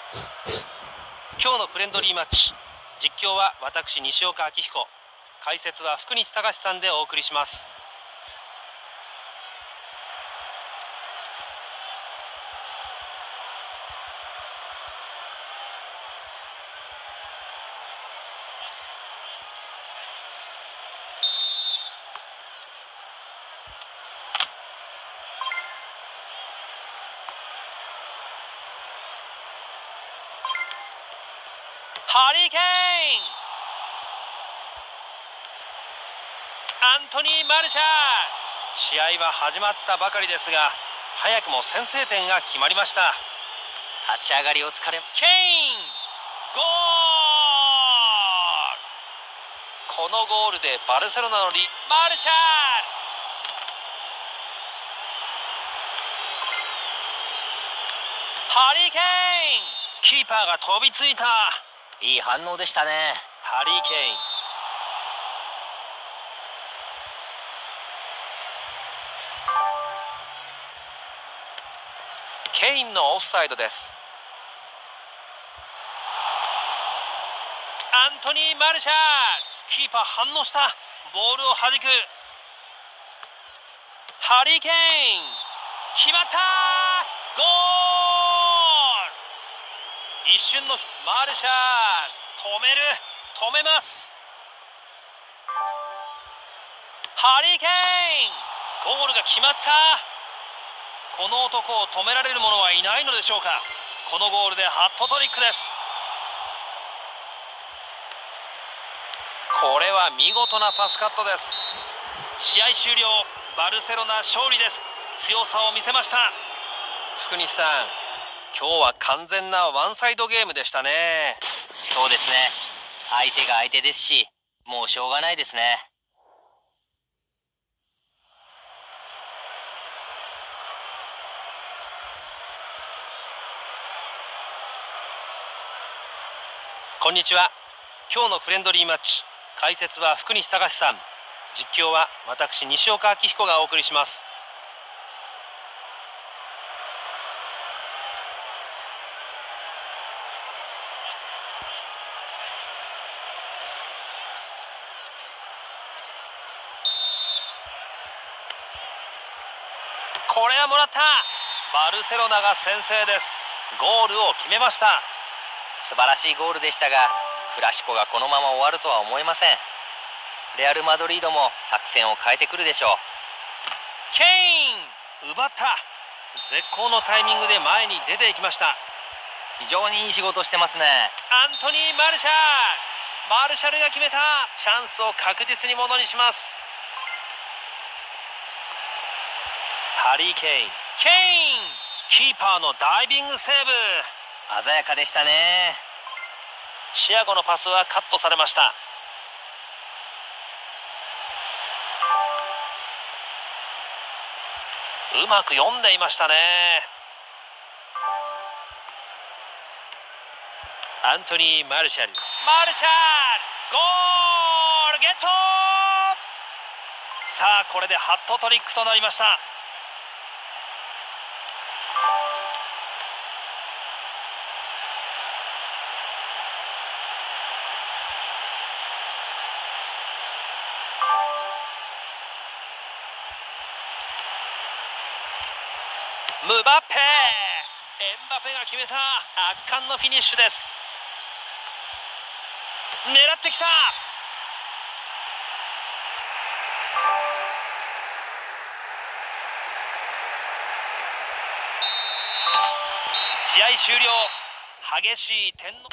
今日のフレンドリーマッチ、実況は私西岡明彦、解説は福西隆さんでお送りします。ハリケーン、アントニー・マルシャー。試合は始まったばかりですが、早くも先制点が決まりました。 立ち上がりを疲れ、 ケイン、ゴール。このゴールでバルセロナのマルシャー。ハリケーン、キーパーが飛びついた。 いい反応でしたね。 ハリケーン。ケインのオフサイドです。アントニー・マルシャー、キーパー反応した。ボールを弾く。ハリケーン、決まった。ゴール。一瞬のマルシャー、止めます。ハリケーン、ゴールが決まった。この男を止められる者はいないのでしょうか。このゴールでハットトリックです。これは見事なパスカットです。試合終了。バルセロナ勝利です。強さを見せました。福西さん、今日は完全なワンサイドゲームでしたね。 そうですね。相手が相手ですし、もうしょうがないですね。 こんにちは。今日のフレンドリーマッチ、解説は福西隆さん、実況は私西岡明彦がお送りします。これはもらった。バルセロナが先制です。ゴールを決めました。 素晴らしいゴールでしたが、クラシコがこのまま終わるとは思えません。レアル・マドリードも作戦を変えてくるでしょう。 ケイン、奪った。絶好のタイミングで前に出ていきました。 非常にいい仕事してますね。 アントニー・マルシャー、マルシャルが決めた。チャンスを確実にものにします。ハリー・ケイン、キーパーのダイビングセーブ。 鮮やかでしたね。 チアゴのパスはカットされました。うまく読んでいましたね。アントニー・マルシャル、ゴールゲット。さあ、これでハットトリックとなりました。ムバッペ、エンバペが決めた。圧巻のフィニッシュです。狙ってきた。試合終了。激しい点の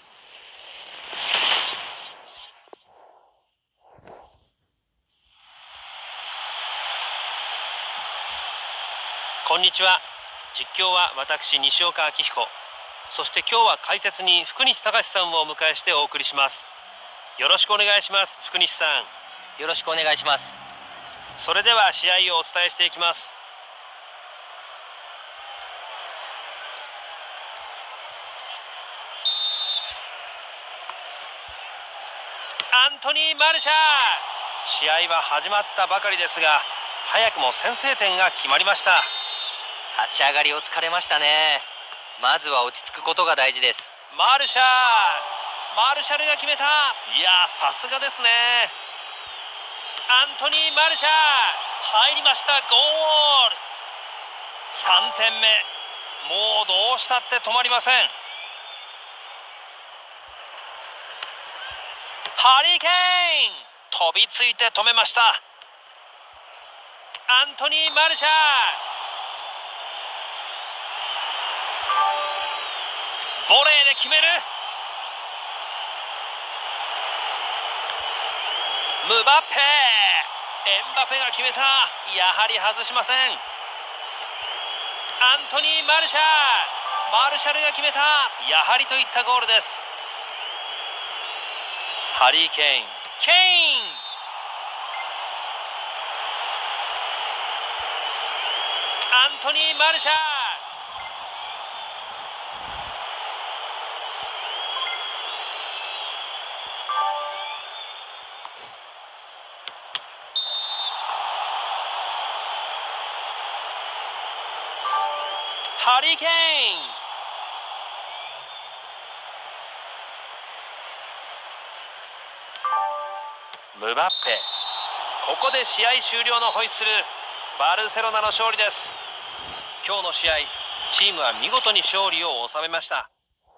こんにちは。実況は私西岡明彦、そして今日は解説に福西隆さんをお迎えしてお送りします。よろしくお願いします。福西さん、 よろしくお願いします。 それでは試合をお伝えしていきます。アントニー・マルシャー、試合は始まったばかりですが、早くも先制点が決まりました。 立ち上がりを疲れましたね。 まずは落ち着くことが大事です。 マルシャルが決めた。いやさすがですね。アントニー・マルシャル入りました。ゴール。3点目。もうどうしたって止まりません。ハリケーン飛びついて止めました。アントニー・マルシャルボレーで決める。ムバッペ、エンバペが決めた。やはり外しません。アントニー・マルシャルが決めた。やはりといったゴールです。ハリー・ケインアントニー・マルシャルハリー・ケインムバッペ、ここで試合終了のホイッスル。バルセロナの勝利です。今日の試合、チームは見事に勝利を収めました。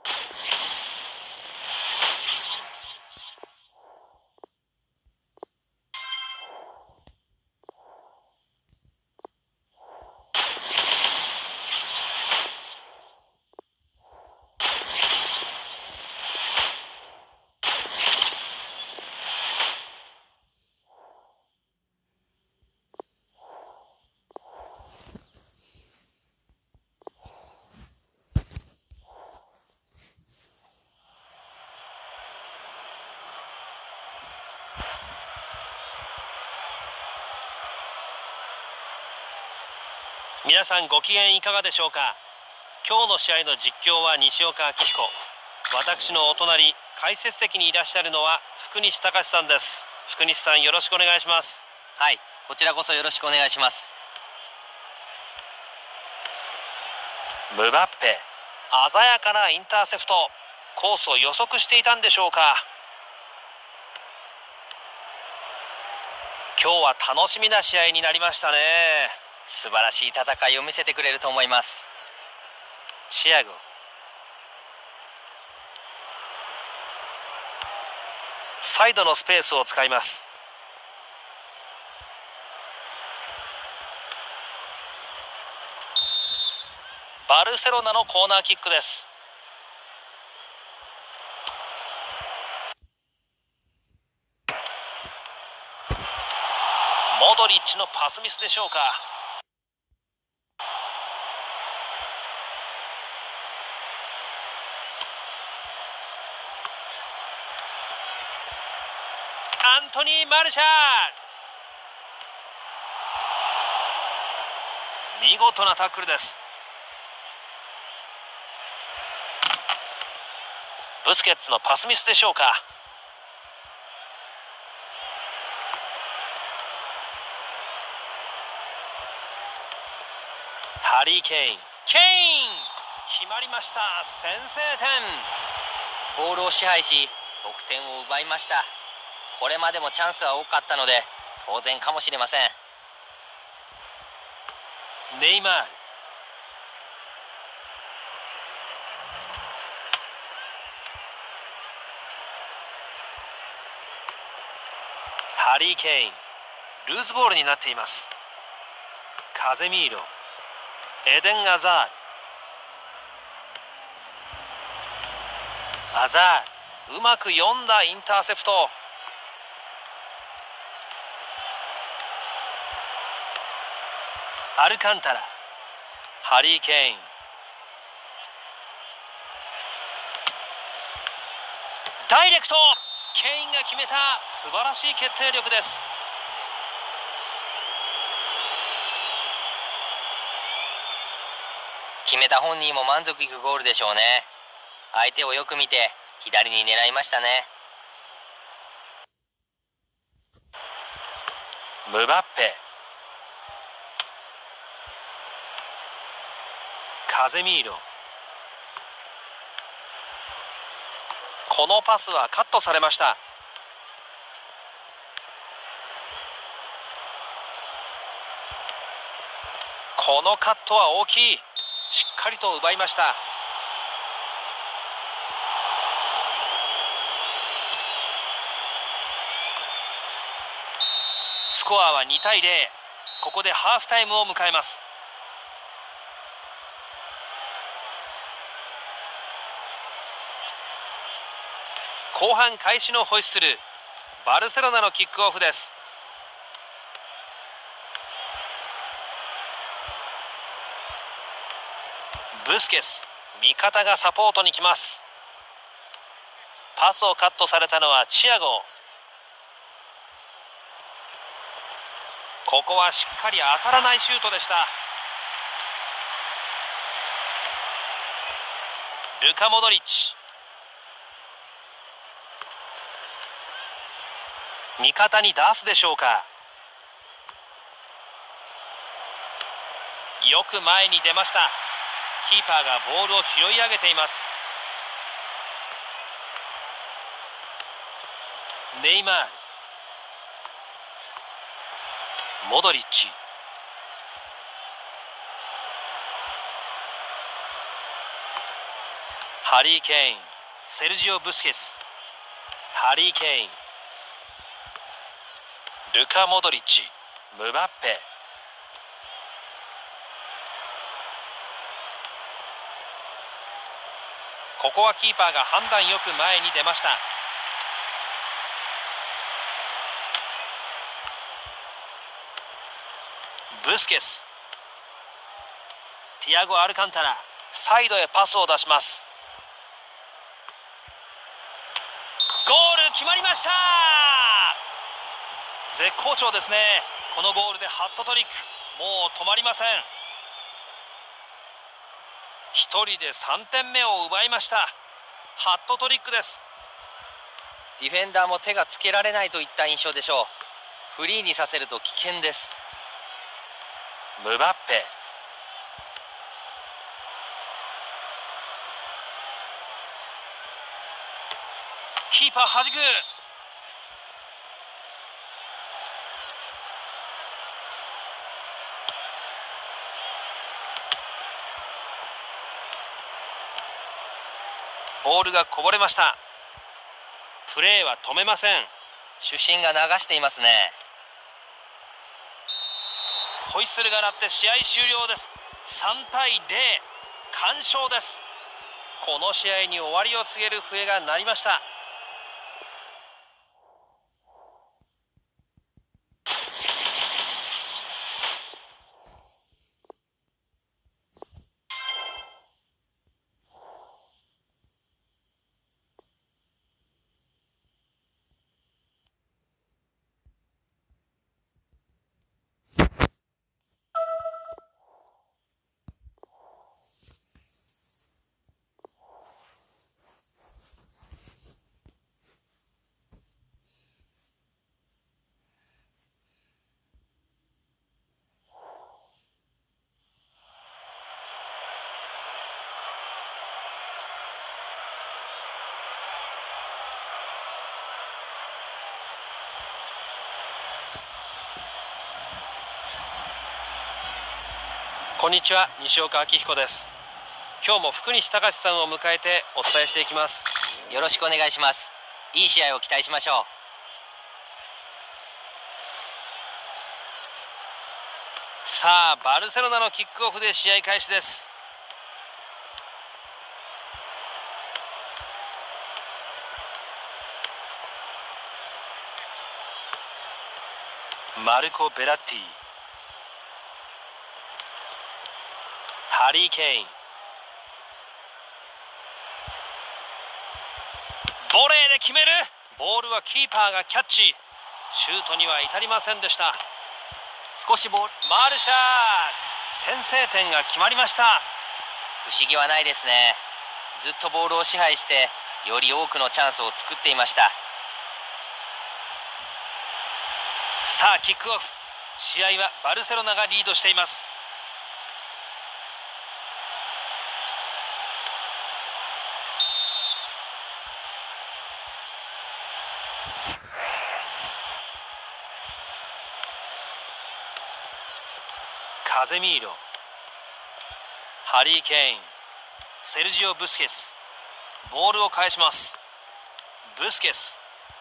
皆さんご機嫌いかがでしょうか。今日の試合の実況は西岡明彦。私のお隣解説席にいらっしゃるのは福西隆さんです。福西さん、よろしくお願いします。 はい、こちらこそよろしくお願いします。 ムバッペ、鮮やかなインターセプト。コースを予測していたんでしょうか。今日は楽しみな試合になりましたね。 素晴らしい戦いを見せてくれると思います。 シアゴ、サイドのスペースを使います。バルセロナのコーナーキックです。モドリッチのパスミスでしょうか。アントニー・マルシャル、見事なタックルです。ブスケッツのパスミスでしょうか。ハリー・ケイン決まりました。先制点。 ボールを支配し得点を奪いました。これまでもチャンスは多かったので当然かもしれません。 ネイマール、ハリー・ケイン、ルーズボールになっています。カゼミーロ、エデン・アザール、うまく読んだインターセプト。アルカンタラ、ハリー・ケイン、ダイレクト。ケインが決めた。素晴らしい決定力です。 決めた本人も満足いくゴールでしょうね。相手をよく見て左に狙いましたね。 ムバッペ、カゼミーロ、 このパスはカットされました。このカットは大きい。しっかりと奪いました。スコアは2対0。ここでハーフタイムを迎えます。後半開始のホイッスル。バルセロナのキックオフです。ブスケス、味方がサポートに来ます。パスをカットされたのはチアゴ。ここはしっかり当たらないシュートでした。ルカ・モドリッチ。味方に出すでしょうか。よく前に出ました。キーパーがボールを拾い上げています。ネイマール、モドリッチ、ハリー・ケイン、セルジオ・ブスケス、ハリー・ケイン、ルカ・モドリッチ、ムバッペ。ここはキーパーが判断よく前に出ました。ブスケス、ティアゴ・アルカンタラ、サイドへパスを出します。ゴール決まりました。絶好調ですね。このゴールでハットトリック。もう止まりません。一人で3点目を奪いました。ハットトリックです。 ディフェンダーも手がつけられないといった印象でしょう。フリーにさせると危険です。 ムバッペ、キーパーはじく。ボールがこぼれました。プレーは止めません。 主審が流していますね。 ホイッスルが鳴って試合終了です。3対0、完勝です。この試合に終わりを告げる笛が鳴りました。こんにちは、西岡明彦です。今日も福西隆さんを迎えてお伝えしていきます。 よろしくお願いします。いい試合を期待しましょう。さあ、バルセロナのキックオフで試合開始です。マルコ・ベラッティ、ハリー・ケイン、ボレーで決める。ボールはキーパーがキャッチ。シュートには至りませんでした。少しボール、マルシャー、先制点が決まりました。 う。不思議はないですね。ずっとボールを支配してより多くのチャンスを作っていました。 さあ、キックオフ。試合はバルセロナがリードしています。 カゼミーロ、ハリー・ケイン、セルジオ・ブスケス。ボールを返します。ブスケス。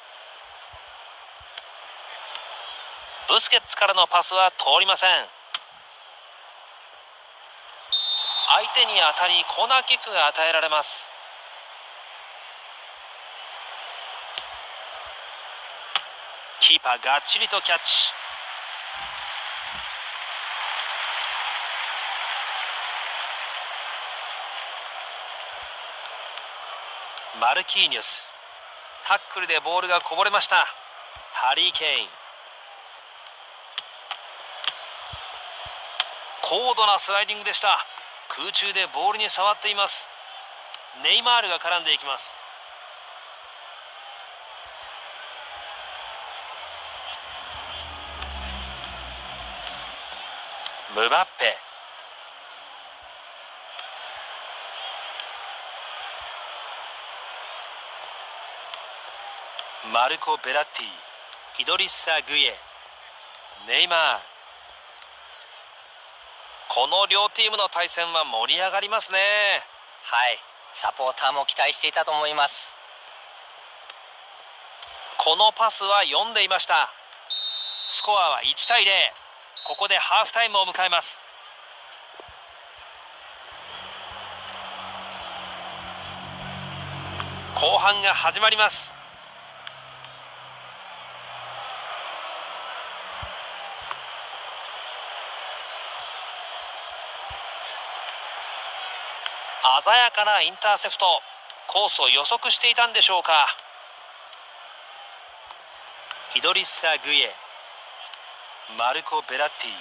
ブスケッツからのパスは通りません。相手に当たりコーナーキックが与えられます。キーパーがっちりとキャッチ。マルキーニョス、タックルでボールがこぼれました。ハリー・ケイン、高度なスライディングでした。空中でボールに触っています。ネイマールが絡んでいきます。ムバッペ、マルコ・ベラッティ、イドリッサ・グイエ、ネイマール。この両チームの対戦は盛り上がりますね。 はい、サポーターも期待していたと思います。 このパスは読んでいました。スコアは1対0。ここでハーフタイムを迎えます。後半が始まります。鮮やかなインターセプト。コースを予測していたんでしょうか。イドリッサ・グイエ、マルコ・ベラッティ、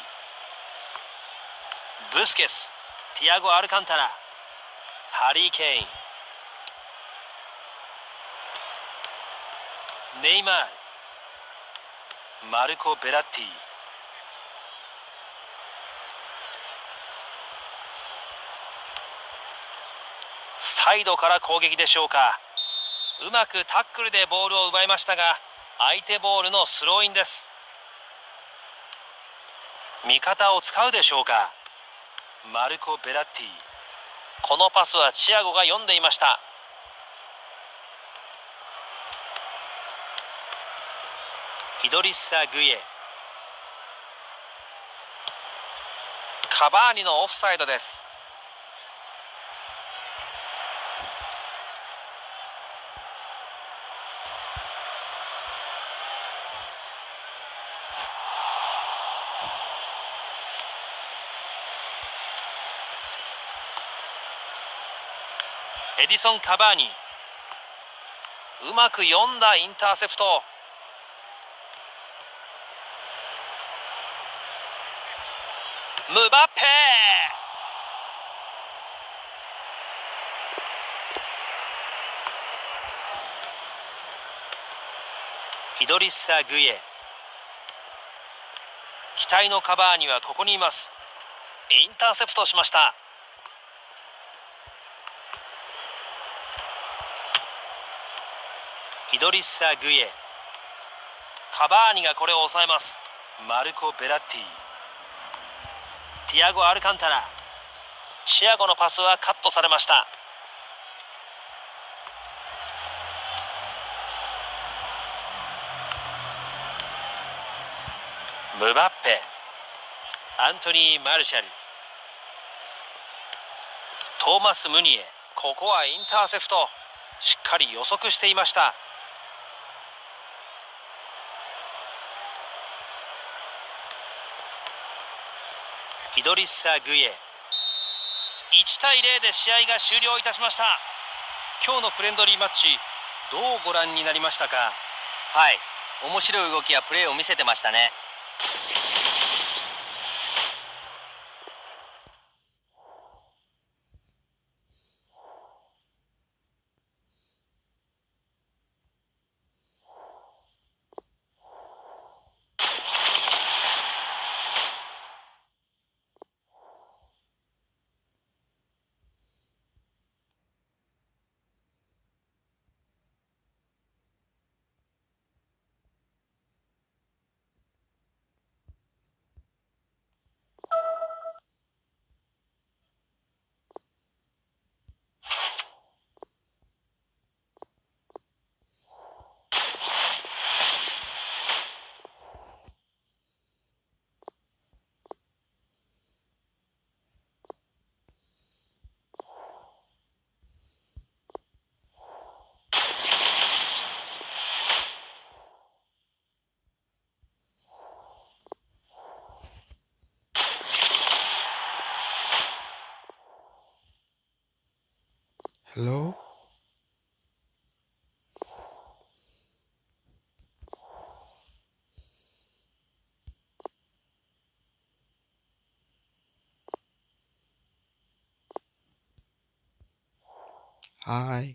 ブスケス、ティアゴ・アルカンタラ、ハリー・ケイン、ネイマール、マルコ・ベラッティ。サイドから攻撃でしょうか。うまくタックルでボールを奪いましたが、相手ボールのスローインです。味方を使うでしょうか。マルコ・ベラッティ。このパスはチアゴが読んでいました。イドリッサ・グイエ、カバーニのオフサイドです。エディソン・カバーニ、うまく読んだインターセプト。ムバッペ、イドリッサ・グイエ、期待のカバーニはここにいます。インターセプトしました。イドリッサ・グイエ、カバーニがこれを抑えます。マルコ・ベラッティ、ティアゴ・アルカンタラ、チアゴのパスはカットされました。ムバッペ、アントニー・マルシャル、トーマス・ムニエ。ここはインターセプト。しっかり予測していました。イドリッサ・グイエ、1対0で試合が終了いたしました。今日のフレンドリーマッチ、どうご覧になりましたか。 はい、面白い動きやプレーを見せてましたね。 Hello? Hi.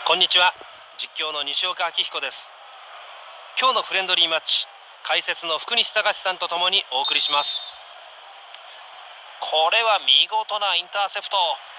こんにちは。実況の西岡明彦です。今日のフレンドリーマッチ、解説の福西隆さんとともにお送りします。これは見事なインターセプト。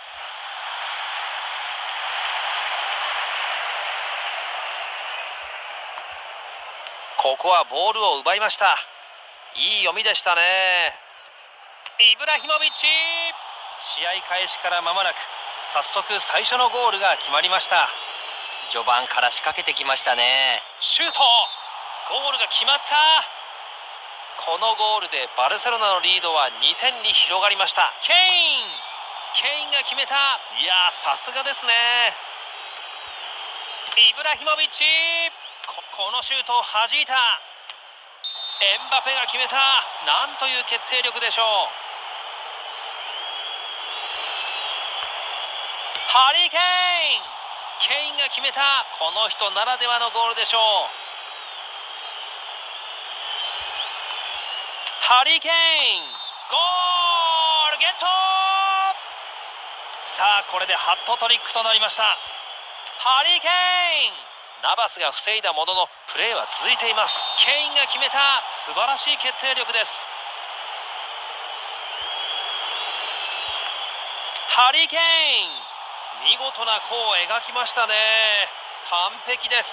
ここはボールを奪いました。いい読みでしたね。イブラヒモビッチ。試合開始から間もなく早速最初のゴールが決まりました。 序盤から仕掛けてきましたね。 シュート。ゴールが決まった。このゴールでバルセロナのリードは2点に広がりました。ケインが決めた。いやー、さすがですね。イブラヒモビッチ。このシュートを弾いた。エンバペが決めた。なんという決定力でしょう。ハリー・ケインが決めた。この人ならではのゴールでしょう。ハリー・ケイン、ゴールゲット。さあこれでハットトリックとなりました。ハリー・ケイン。ナバスが防いだもののプレーは続いています。ケインが決めた。素晴らしい決定力です。ハリー・ケイン、見事な弧を描きましたね。完璧です。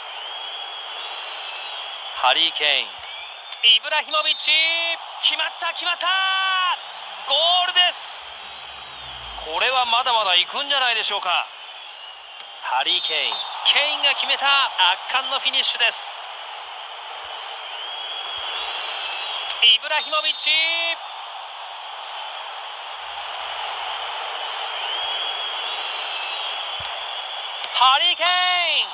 ハリー・ケイン、イブラヒモビッチ。決まった。ゴールです。これはまだまだ行くんじゃないでしょうか。ハリー・ケインが決めた。圧巻のフィニッシュです。イブラヒモビッチ。ハリー・ケイン。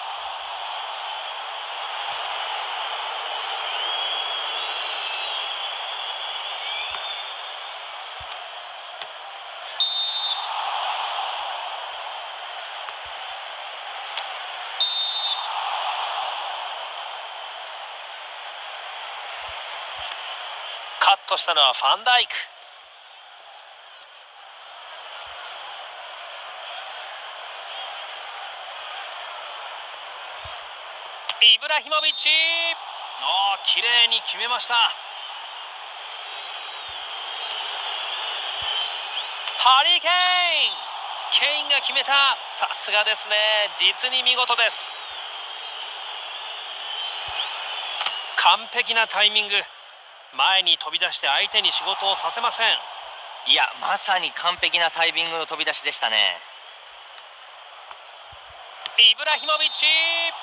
カットしたのはファンダイク。イブラヒモビッチ。綺麗に決めました。ハリー・ケインが決めた。さすがですね。実に見事です。完璧なタイミング。前に飛び出して相手に仕事をさせません。 いや、まさに完璧なタイミングの飛び出しでしたね。 イブラヒモビッチ。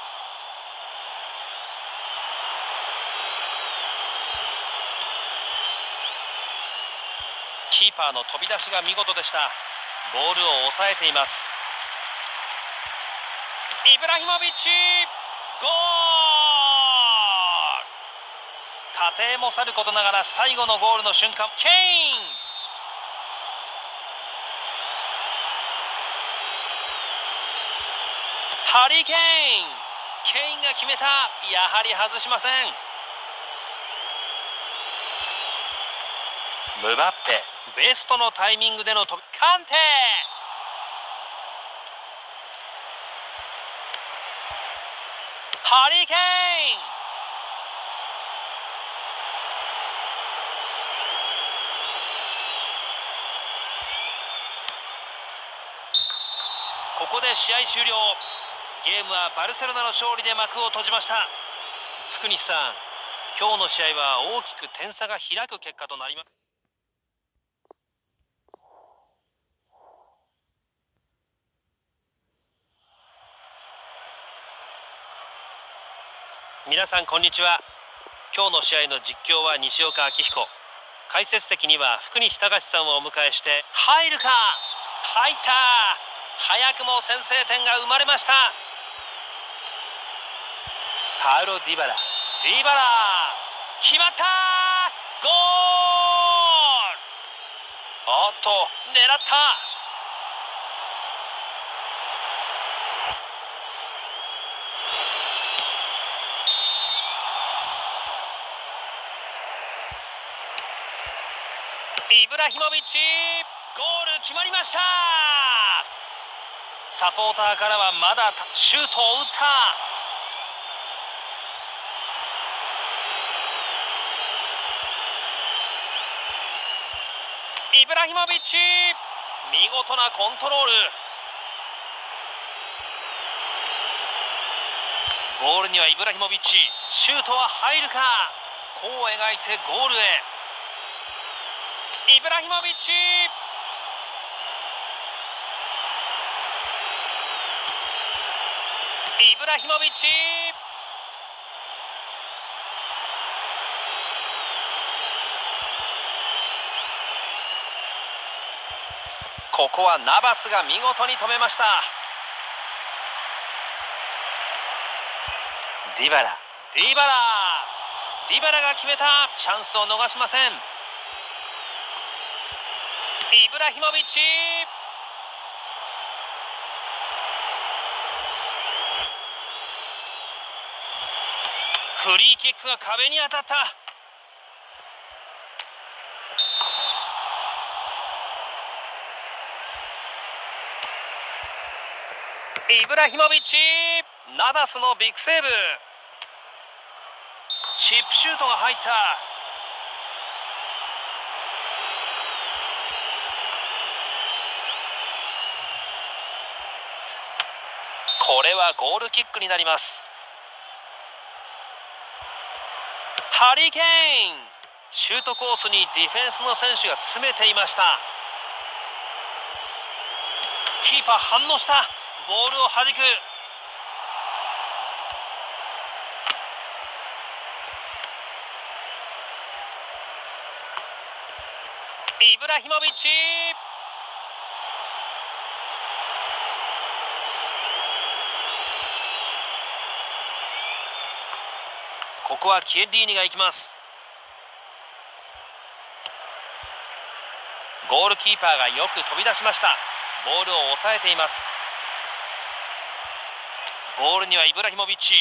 キーパーの飛び出しが見事でした。ボールを抑えています。イブラヒモビッチ。ゴール。過程もさることながら最後のゴールの瞬間、ケイン。ハリー・ケインが決めた。やはり外しません。ムバッペ、ベストのタイミングでのカンテ。ハリー・ケイン。ここで試合終了。ゲームはバルセロナの勝利で幕を閉じました。福西さん、今日の試合は大きく点差が開く結果となります。皆さんこんにちは。今日の試合の実況は西岡明彦。解説席には福西隆さんをお迎えして、入るか。入った。早くも先制点が生まれました。パウロ・ディバラ。決まった。ゴール。おっと、狙った。イブラヒモビッチ。ゴール決まりました。 サポーターからはまだシュートを打った。イブラヒモビッチ、見事なコントロール。ボールにはイブラヒモビッチ、シュートは入るか。弧を描いてゴールへ。イブラヒモビッチ、イブラヒモビッチ、ここはナバスが見事に止めました。ディバラが決めた。チャンスを逃しません。イブラヒモビッチ、フリーキックが壁に当たった。イブラヒモビッチ、ナバスのビッグセーブ。チップシュートが入った。これはゴールキックになります。ハリケーン、シュートコースにディフェンスの選手が詰めていました。キーパー反応した。ボールを弾く。イブラヒモビッチ、ここはキエリーニが行きます。ゴールキーパーがよく飛び出しました。ボールを抑えています。ボールにはイブラヒモビッチ、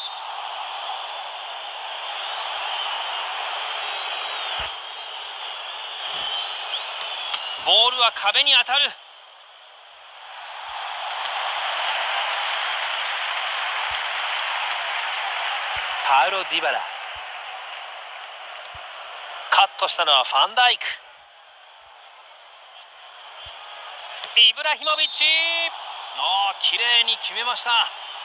ボールは壁に当たる。パウロ・ディバラ、カットしたのはファンダイク。イブラヒモビッチ、綺麗に決めました。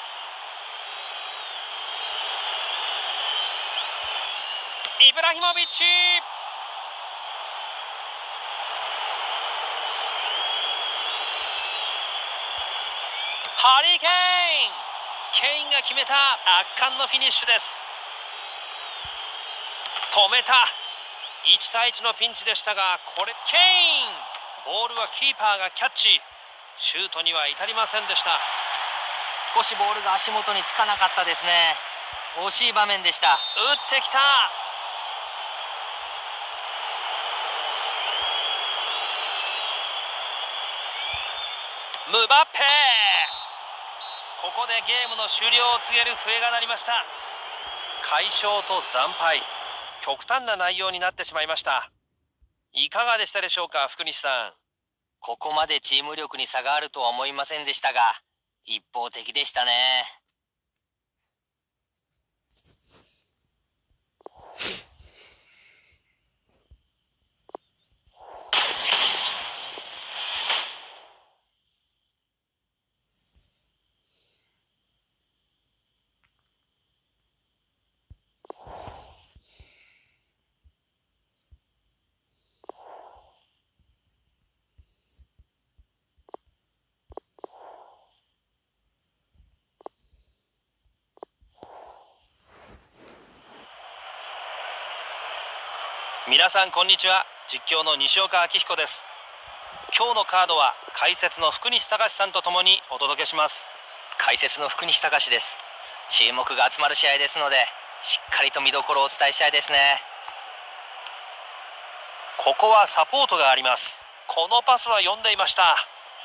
イブラヒモビッチ、ハリケーン、ケインが決めた。圧巻のフィニッシュです。止めた。1対1のピンチでしたが、これケイン、ボールはキーパーがキャッチ。シュートには至りませんでした。 少しボールが足元につかなかったですね。惜しい場面でした。 打ってきた。ムバッペ、ここでゲームの終了を告げる笛が鳴りました。快勝と惨敗、極端な内容になってしまいました。いかがでしたでしょうか、福西さん。 ここまでチーム力に差があるとは思いませんでしたが、一方的でしたね。 皆さんこんにちは。実況の西岡明彦です。今日のカードは解説の福西隆さんとともにお届けします。 解説の福西隆です。注目が集まる試合ですので、しっかりと見どころをお伝えしたいですね。 ここはサポートがあります。このパスは読んでいました。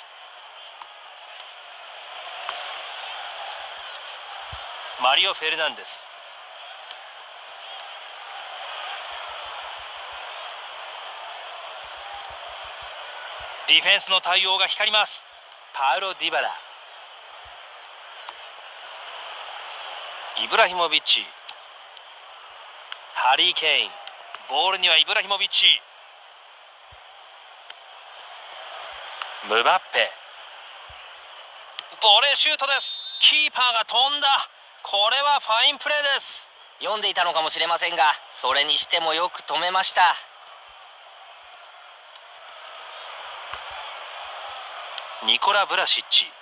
マリオ・フェルナンデス、ディフェンスの対応が光ります。パウロ・ディバラ、 イブラヒモビッチ、ハリー・ケイン、ボールにはイブラヒモビッチ、ムバッペ、ボレーシュートです。キーパーが飛んだ。これはファインプレーです。 読んでいたのかもしれませんが、それにしてもよく止めました。 ニコラ・ブラシッチ、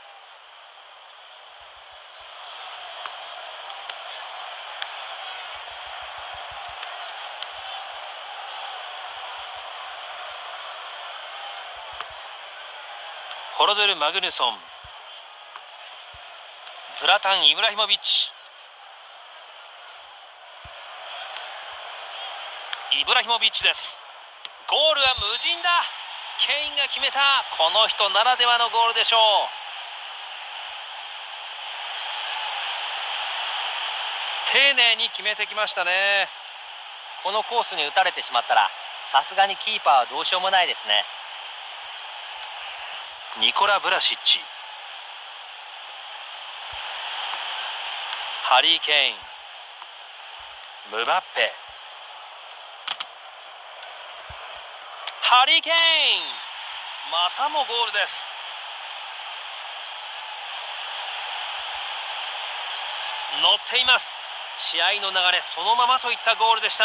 ホロデル・マグヌソン、ズラタン・イブラヒモビッチ、イブラヒモビッチです。ゴールは無人だ。ケインが決めた。この人ならではのゴールでしょう。丁寧に決めてきましたね。 このコースに打たれてしまったら、さすがにキーパーはどうしようもないですね。 ニコラ・ブラシッチ、ハリー・ケイン、ムバッペ、ハリー・ケイン、またもゴールです。乗っています。試合の流れそのままといったゴールでした。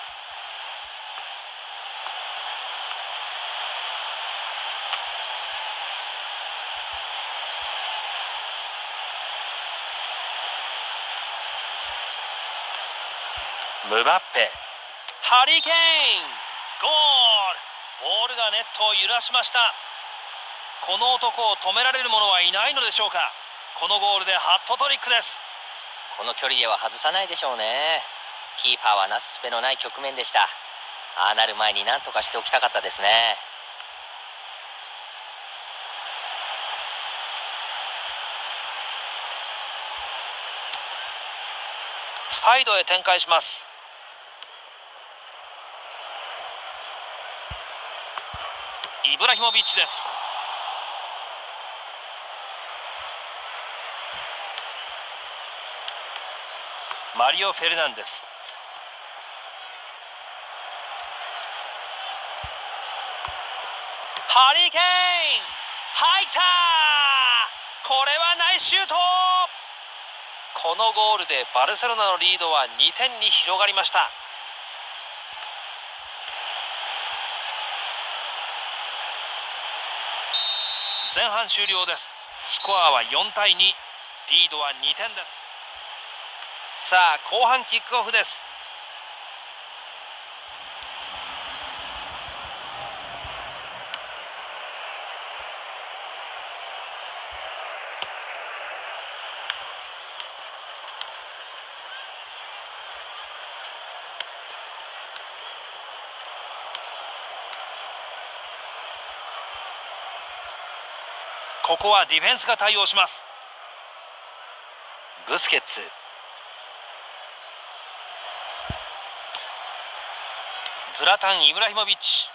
ムバッペ、ハリー・ケイン、ゴール。ボールがネットを揺らしました。この男を止められる者はいないのでしょうか。このゴールでハットトリックです。 この距離では外さないでしょうね。キーパーはなすすべのない局面でした。ああなる前に何とかしておきたかったですね。 サイドへ展開します。イブラヒモビッチです。マリオ・フェルナンデス、ハリー・ケイン、入った。これはナイスシュート。このゴールでバルセロナのリードは2点に広がりました。前半終了です。スコアは4対2、リードは2点です。さあ後半キックオフです。ここはディフェンスが対応します。ブスケッツ、ズラタン・イブラヒモビッチ、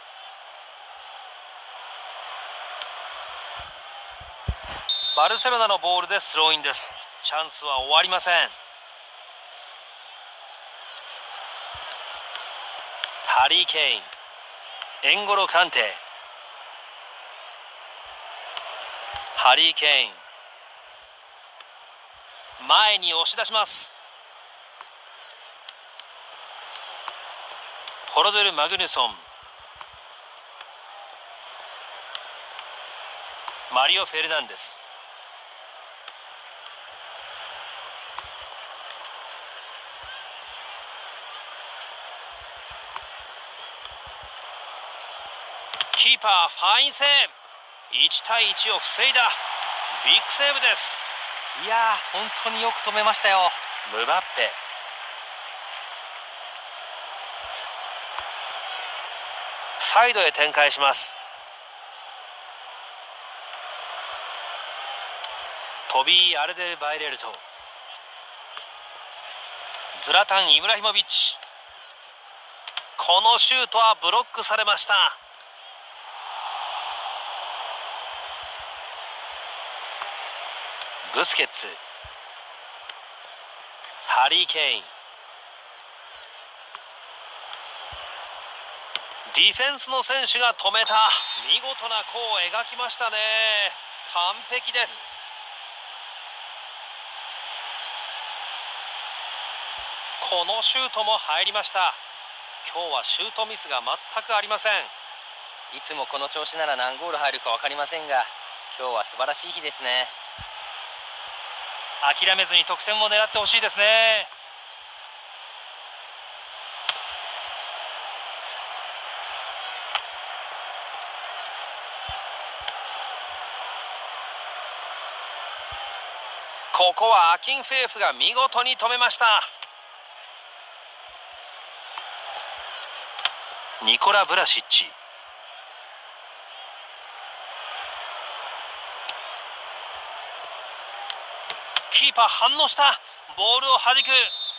バルセロナのボールでスローインです。チャンスは終わりません。ハリー・ケイン、エンゴロ・カンテ、ハリー・ケイン、前に押し出します。ホロデル・マグヌソン、マリオ・フェルナンデス、キーパーファインセーブ。1対1を防いだ。ビッグセーブです。 いやー本当によく止めましたよ。 ムバッペ、サイドへ展開します。トビー・アルデルバイレルト、ズラタン・イブラヒモビッチ、このシュートはブロックされました。ブスケッツ、 ハリー・ケイン。ディフェンスの選手が止めた。見事な弧を描きましたね。完璧です。このシュートも入りました。今日はシュートミスが全くありません。 いつもこの調子なら何ゴール入るか分かりませんが、今日は素晴らしい日ですね。 諦めずに得点を狙ってほしいですね。ここはアキンフェーフが見事に止めました。ニコラ・ブラシッチ。キーパー反応した。ボールを弾く。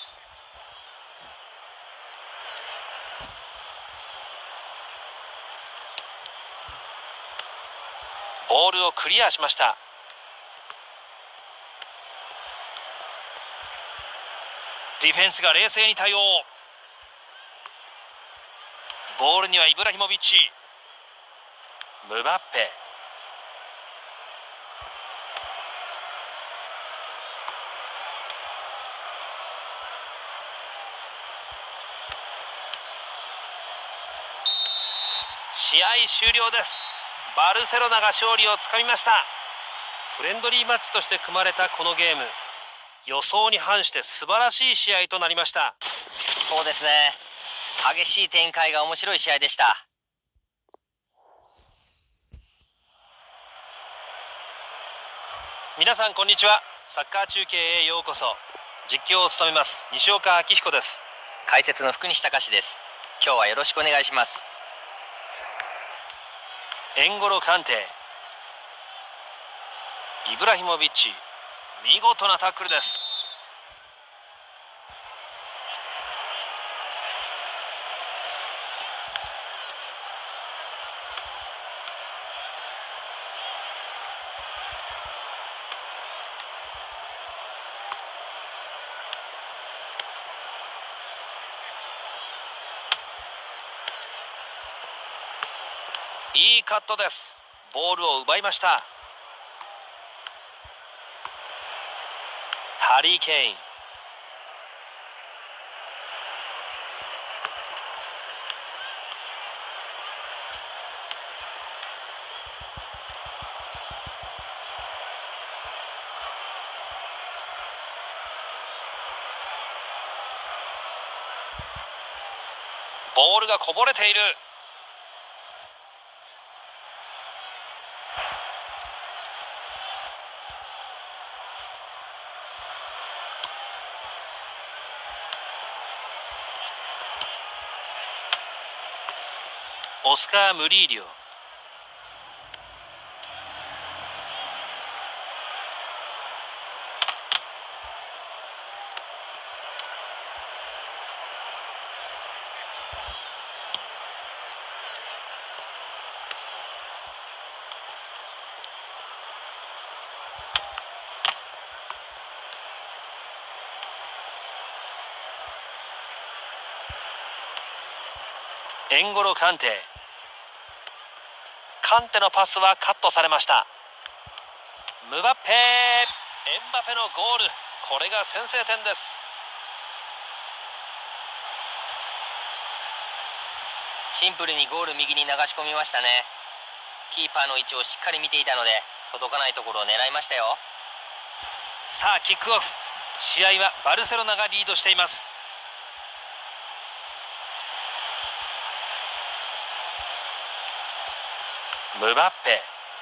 ボールをクリアしました。ディフェンスが冷静に対応。ボールにはイブラヒモビッチ、ムバッペ。試合終了です。バルセロナが勝利をつかみました。フレンドリーマッチとして組まれたこのゲーム、予想に反して素晴らしい試合となりました。 そうですね、激しい展開が面白い試合でした。 皆さんこんにちは。サッカー中継へようこそ。実況を務めます西岡明彦です。 解説の福西隆です。今日はよろしくお願いします。 エンゴロカンテ、イブラヒモビッチ、見事なタックルです。いいカットです。ボールを奪いました。ハリー・ケイン。ボールがこぼれている。オスカー・ムリーリョ。エンゴロカンテ。カンテのパスはカットされました。ムバッペ、エンバペのゴール、これが先制点です。 シンプルにゴール右に流し込みましたね。キーパーの位置をしっかり見ていたので届かないところを狙いましたよ。 さあキックオフ。試合はバルセロナがリードしています。ムバッペ、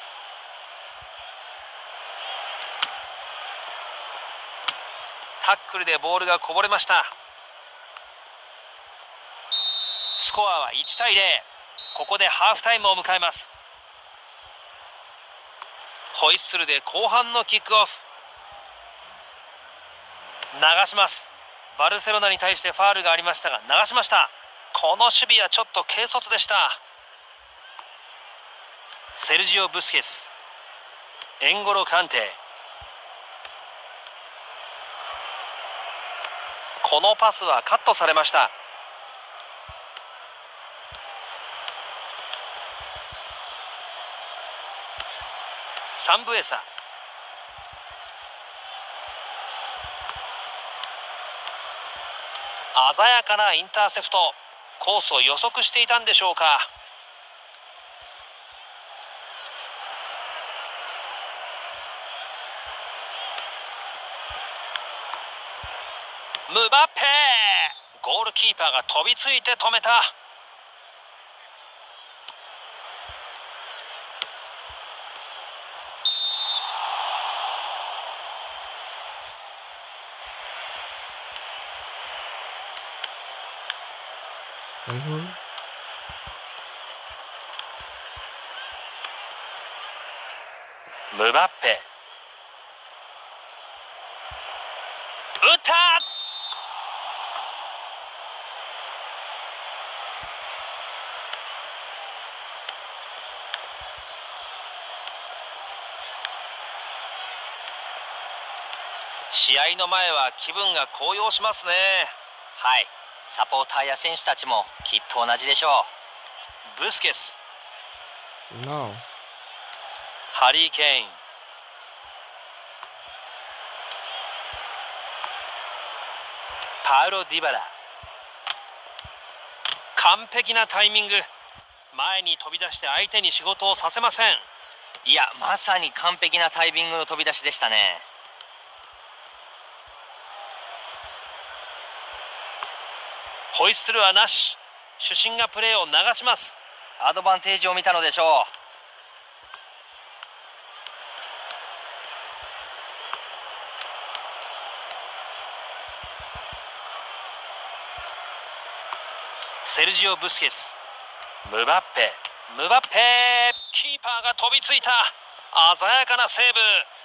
タックルでボールがこぼれました。スコアは1対0。ここでハーフタイムを迎えます。ホイッスルで後半のキックオフ。流します。バルセロナに対してファールがありましたが流しました。この守備はちょっと軽率でした。セルジオ・ブスケス、エンゴロ・カンテ。 このパスはカットされました。サンブエサ、鮮やかなインターセプト。コースを予測していたんでしょうか。ムバッペ、ゴールキーパーが飛びついて止めた。ムバッペ、打った。試合の前は気分が高揚しますね。 はい、サポーターや選手たちもきっと同じでしょう。ブスケス、 No. ハリー・ケイン、パウロ・ディバラ、完璧なタイミング。前に飛び出して相手に仕事をさせません。 いや、まさに完璧なタイミングの飛び出しでしたね。 ホイッスルはなし。主審がプレーを流します。 アドバンテージを見たのでしょう。 セルジオ・ブスケス、ムバッペ、ムバッペ、キーパーが飛びついた。鮮やかなセーブ。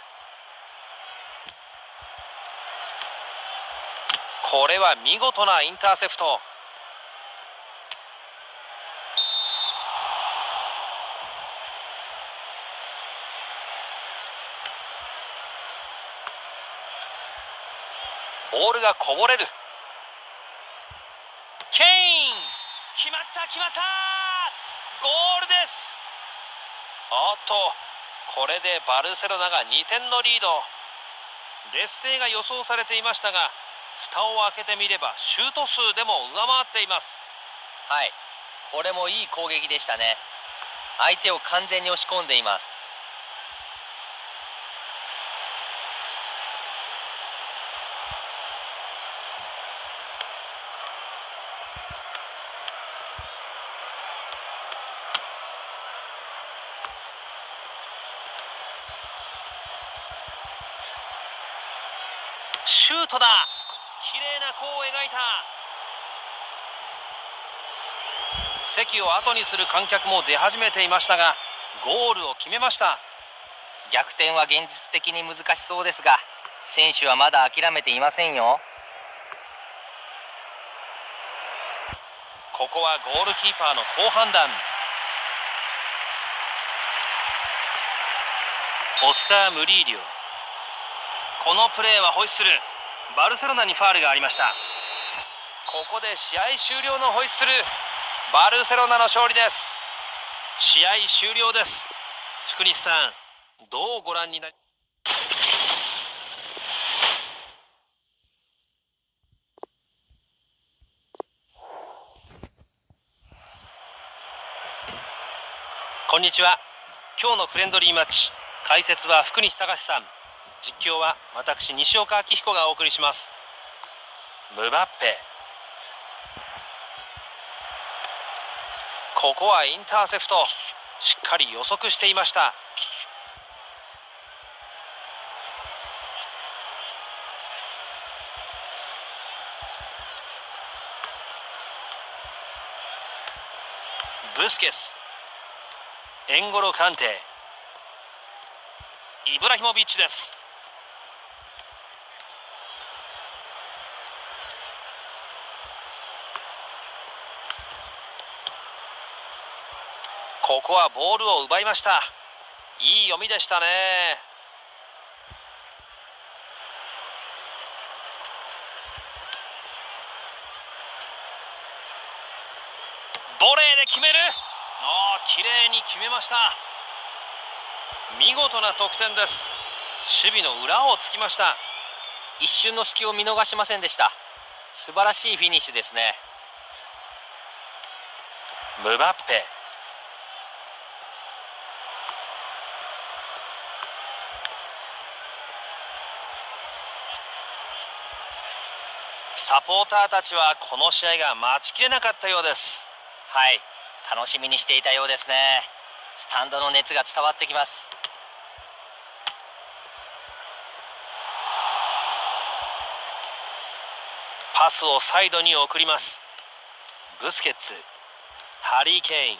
これは見事なインターセプト。ボールがこぼれる。ケイン、決まった決まった、ゴールです。おっと、これでバルセロナが2点のリード。劣勢が予想されていましたが、蓋を開けてみればシュート数でも上回っています。 はい、これもいい攻撃でしたね。相手を完全に押し込んでいます。 シュートだ。綺麗な弧を描いた。席を後にする観客も出始めていましたが、ゴールを決めました。 逆転は現実的に難しそうですが、選手はまだ諦めていませんよ。 ここはゴールキーパーの好判断。オスカー・ムリーリョ。このプレーはホイッスル。バルセロナにファールがありました。ここで試合終了のホイッスル。バルセロナの勝利です。試合終了です。福西さん、どうご覧になり。こんにちは。今日のフレンドリーマッチ、解説は福西隆さん、実況は私西岡明彦がお送りします。ムバッペ、ここはインターセプト。しっかり予測していました。ブスケス、エンゴロカンテ、イブラヒモビッチです。ここはボールを奪いました。いい読みでしたね。 ボレーで決める。綺麗に決めました。見事な得点です。守備の裏をつきました。 一瞬の隙を見逃しませんでした。素晴らしいフィニッシュですね。 ムバッペ、サポーターたちはこの試合が待ちきれなかったようです。 はい、楽しみにしていたようですね。スタンドの熱が伝わってきます。 パスをサイドに送ります。ブスケッツ、ハリー・ケイン、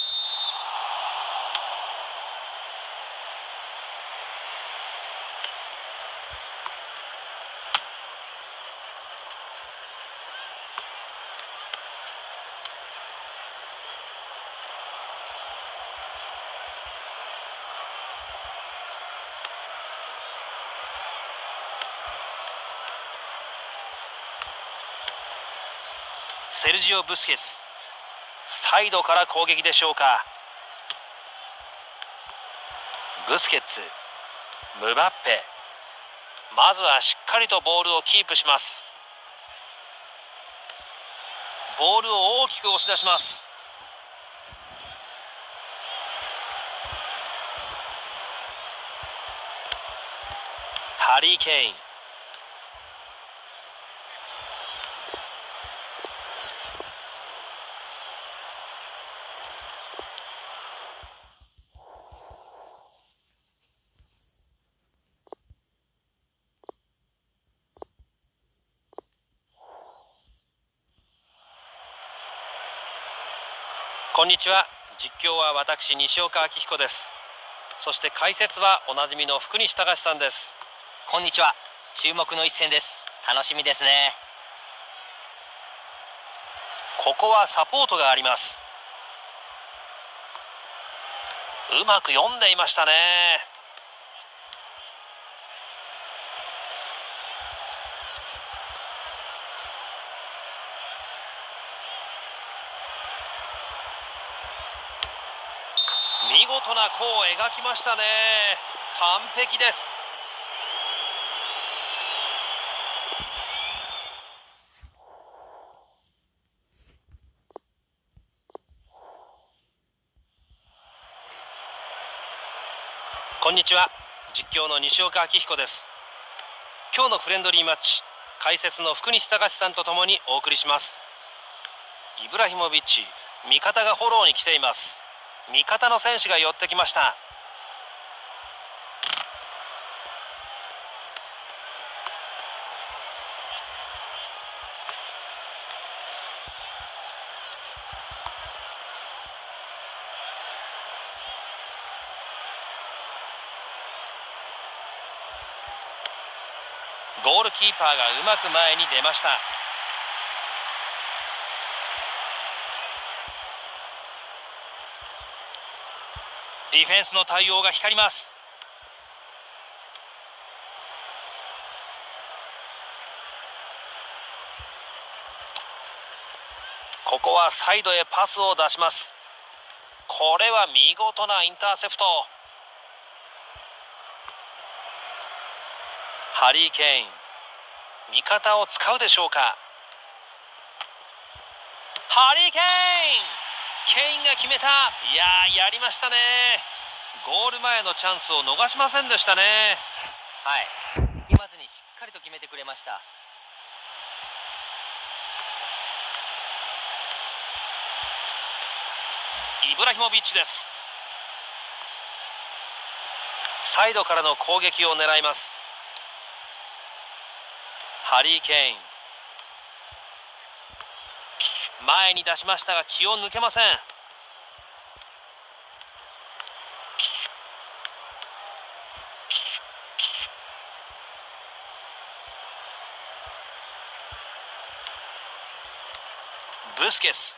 セルジオ・ブスケス、サイドから攻撃でしょうか。ブスケッツ、ムバッペ、まずはしっかりとボールをキープします。ボールを大きく押し出します。ハリー・ケイン、こんにちは。実況は私西岡明彦です。そして解説はおなじみの福西隆さんです。 こんにちは。注目の一戦です。楽しみですね。 ここはサポートがあります。うまく読んでいましたね。見事な弧を描きましたね。完璧です。こんにちは。実況の西岡明彦です。今日のフレンドリーマッチ、解説の福西隆さんとともにお送りします。イブラヒモビッチ、味方がフォローに来ています。味方の選手が寄ってきました。ゴールキーパーがうまく前に出ました。ディフェンスの対応が光ります。ここはサイドへパスを出します。これは見事なインターセプト。ハリー・ケイン、味方を使うでしょうか。ハリー・ケイン、ケインが決めた。やりましたね。ゴール前のチャンスを逃しませんでしたね。 はい、力まずにしっかりと決めてくれました。 イブラヒモビッチです。サイドからの攻撃を狙います。ハリー・ケイン、前に出しましたが気を抜けません。ブスケス、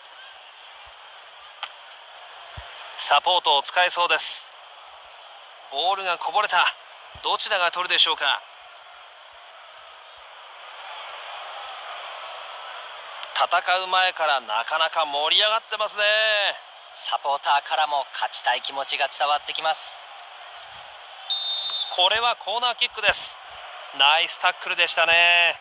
サポートを使えそうです。ボールがこぼれた。どちらが取るでしょうか。 戦う前からなかなか盛り上がってますね。 サポーターからも勝ちたい気持ちが伝わってきます。 これはコーナーキックです。ナイスタックルでしたね。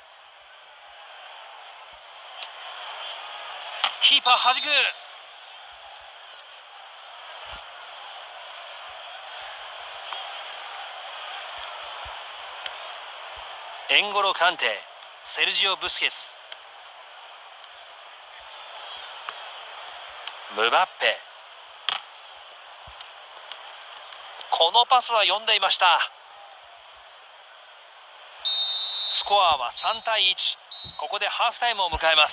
キーパー弾く。エンゴロカンテ、セルジオ・ブスケス、ムバッペ。このパスは読んでいました。スコアは3対1。ここでハーフタイムを迎えます。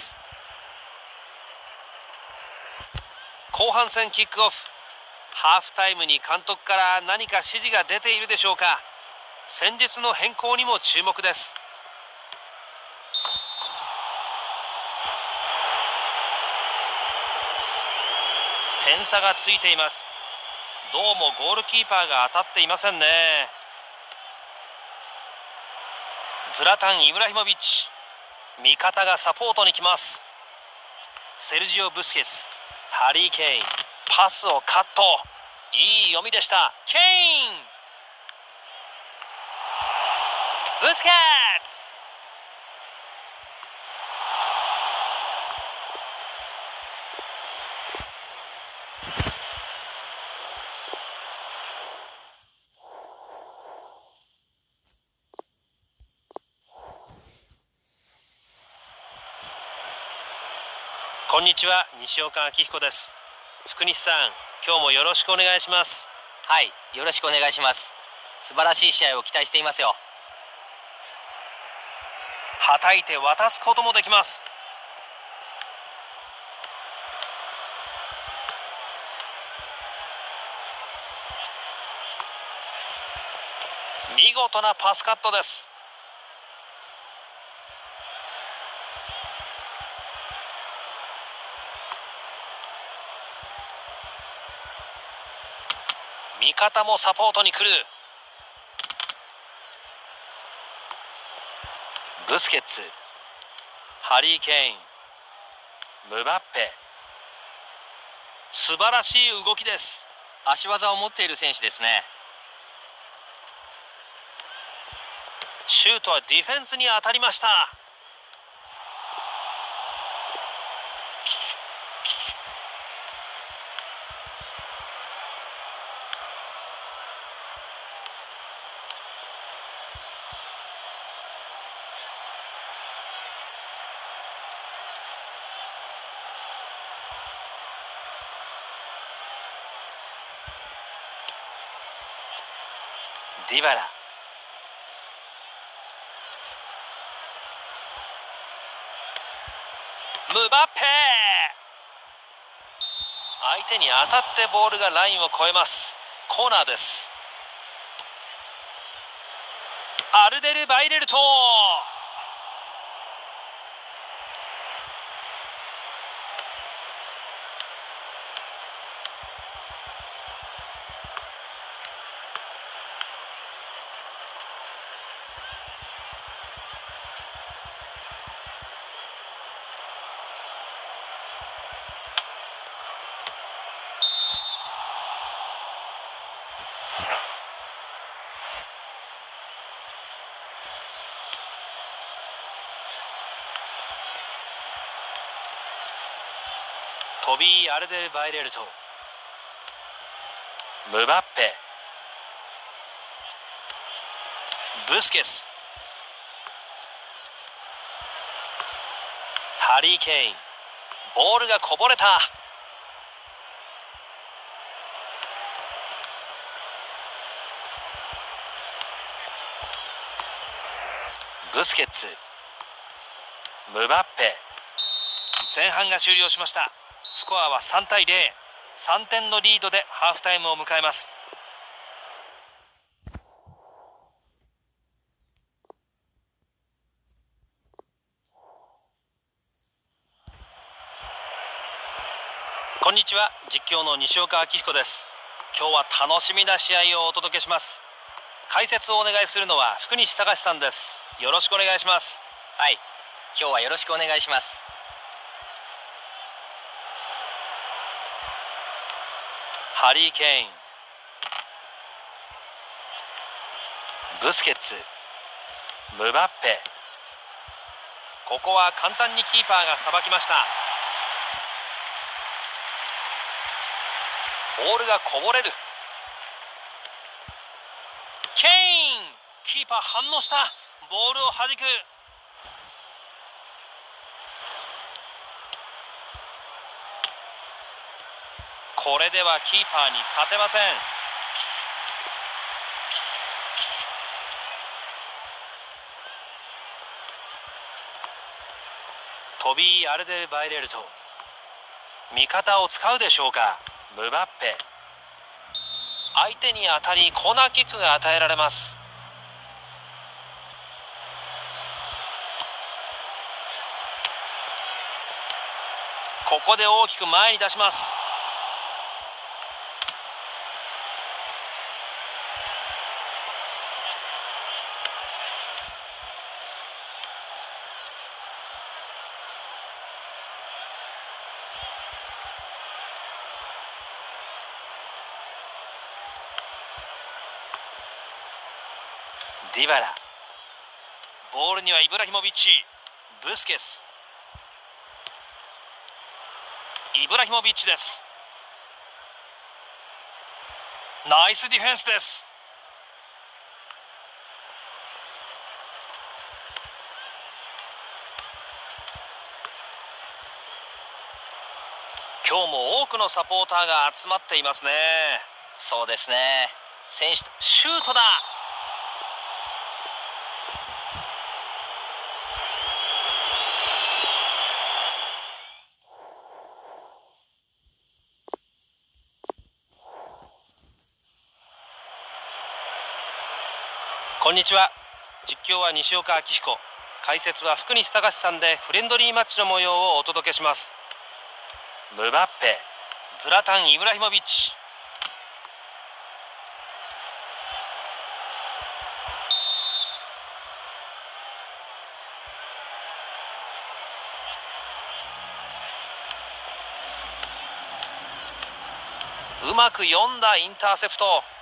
後半戦キックオフ。ハーフタイムに監督から何か指示が出ているでしょうか。戦術の変更にも注目です。点差がついています。どうもゴールキーパーが当たっていませんね。ズラタン・イブラヒモビッチ、味方がサポートに来ます。セルジオ・ブスケス、ハリー・ケイン、パスをカット。いい読みでした。ケイン、ブスケッツ。こんにちは、西岡明彦です。福西さん、今日もよろしくお願いします。 はい、よろしくお願いします。素晴らしい試合を期待していますよ。 はたいて渡すこともできます。見事なパスカットです。味方もサポートに来る。ブスケッツ、ハリー・ケイン、ムバッペ。素晴らしい動きです。 足技を持っている選手ですね。 シュートはディフェンスに当たりました。ディバラ、ムバッペ。相手に当たってボールがラインを越えます。コーナーです。アルデルバイレルト。トビー・アルデルバイレルト、ムバッペ、ブスケス、ハリー・ケイン。ボールがこぼれた。ブスケッツ、ムバッペ。前半が終了しました。スコアは3対0。3点のリードでハーフタイムを迎えます。こんにちは、実況の西岡明彦です。今日は楽しみな試合をお届けします。解説をお願いするのは福西隆さんです。よろしくお願いします。 はい、今日はよろしくお願いします。 ハリー・ケイン、ブスケッツ、ムバッペ。ここは簡単にキーパーがさばきました。ボールがこぼれる。ケイン、キーパー反応した。ボールを弾く。これではキーパーに勝てません。トビー・アルデルバイレルト、味方を使うでしょうか。ムバッペ、相手に当たりコーナーキックが与えられます。ここで大きく前に出します。ディバラ、ボールにはイブラヒモビッチ、ブスケス、イブラヒモビッチです。ナイスディフェンスです。今日も多くのサポーターが集まっていますね。 そうですね。選手とシュートだ。こんにちは。実況は西岡明彦、解説は福西隆さんでフレンドリーマッチの模様をお届けします。ムバッペ、ズラタン・イブラヒモビッチ、うまく読んだインターセプト。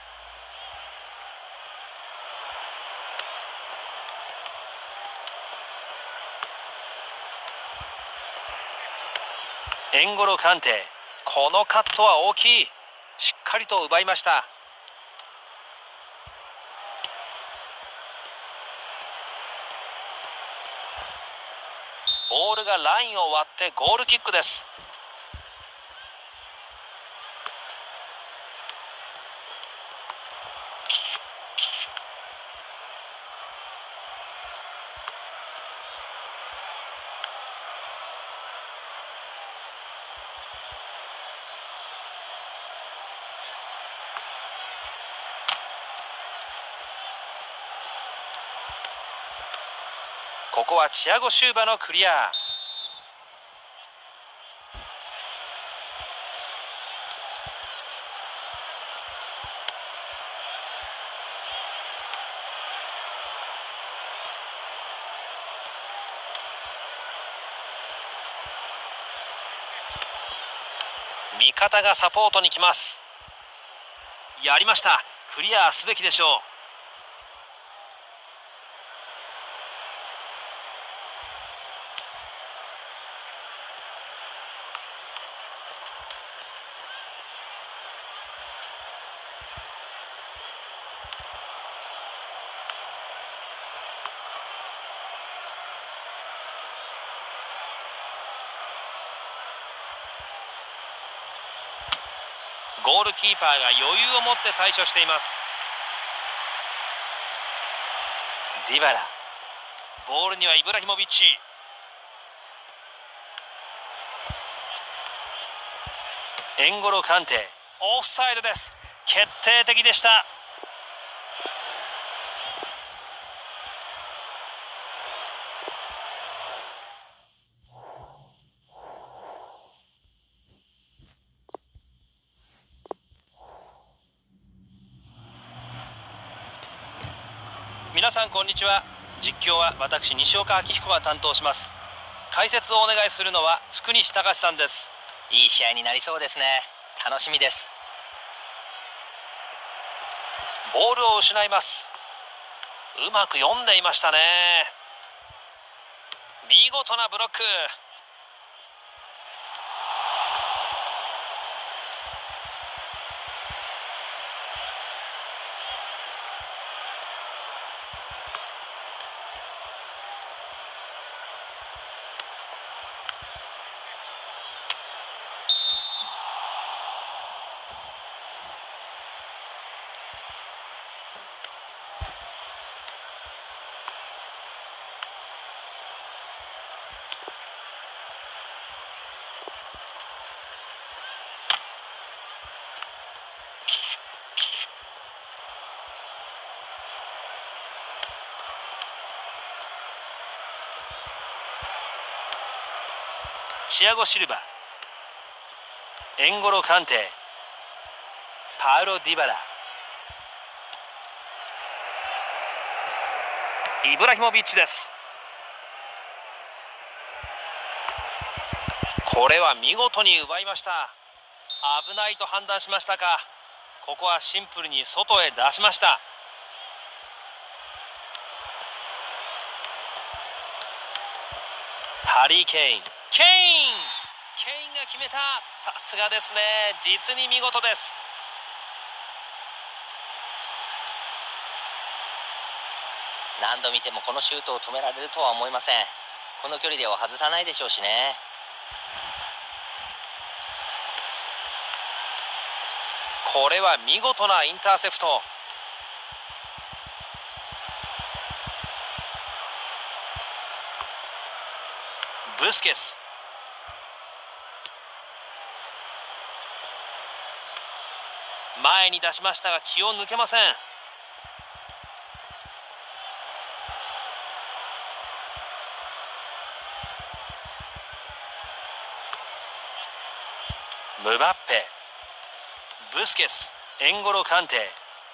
エンゴロ・カンテ、このカットは大きい。しっかりと奪いました。ボールがラインを割ってゴールキックです。ここはチアゴ・シューバのクリア。味方がサポートに来ます。やりました。クリアすべきでしょう。ゴールキーパーが余裕を持って対処しています。ディバラ、ボールにはイブラヒモビッチ、エンゴロ・カンテ、オフサイドです。決定的でした。皆さんこんにちは。実況は私西岡明彦が担当します。解説をお願いするのは福西隆さんです。 いい試合になりそうですね。楽しみです。 ボールを失います。うまく読んでいましたね。見事なブロック。チアゴ・シルバ、エンゴロ・カンテ、パウロ・ディバラ、イブラヒモビッチです。これは見事に奪いました。危ないと判断しましたか。ここはシンプルに外へ出しました。ハリー・ケイン、ケインが決めた。さすがですね。実に見事です。 何度見てもこのシュートを止められるとは思いません。この距離では外さないでしょうしね。 これは見事なインターセプト。ブスケス、前に出しましたが気を抜けません。ムバッペ、ブスケス、エンゴロ・カンテ、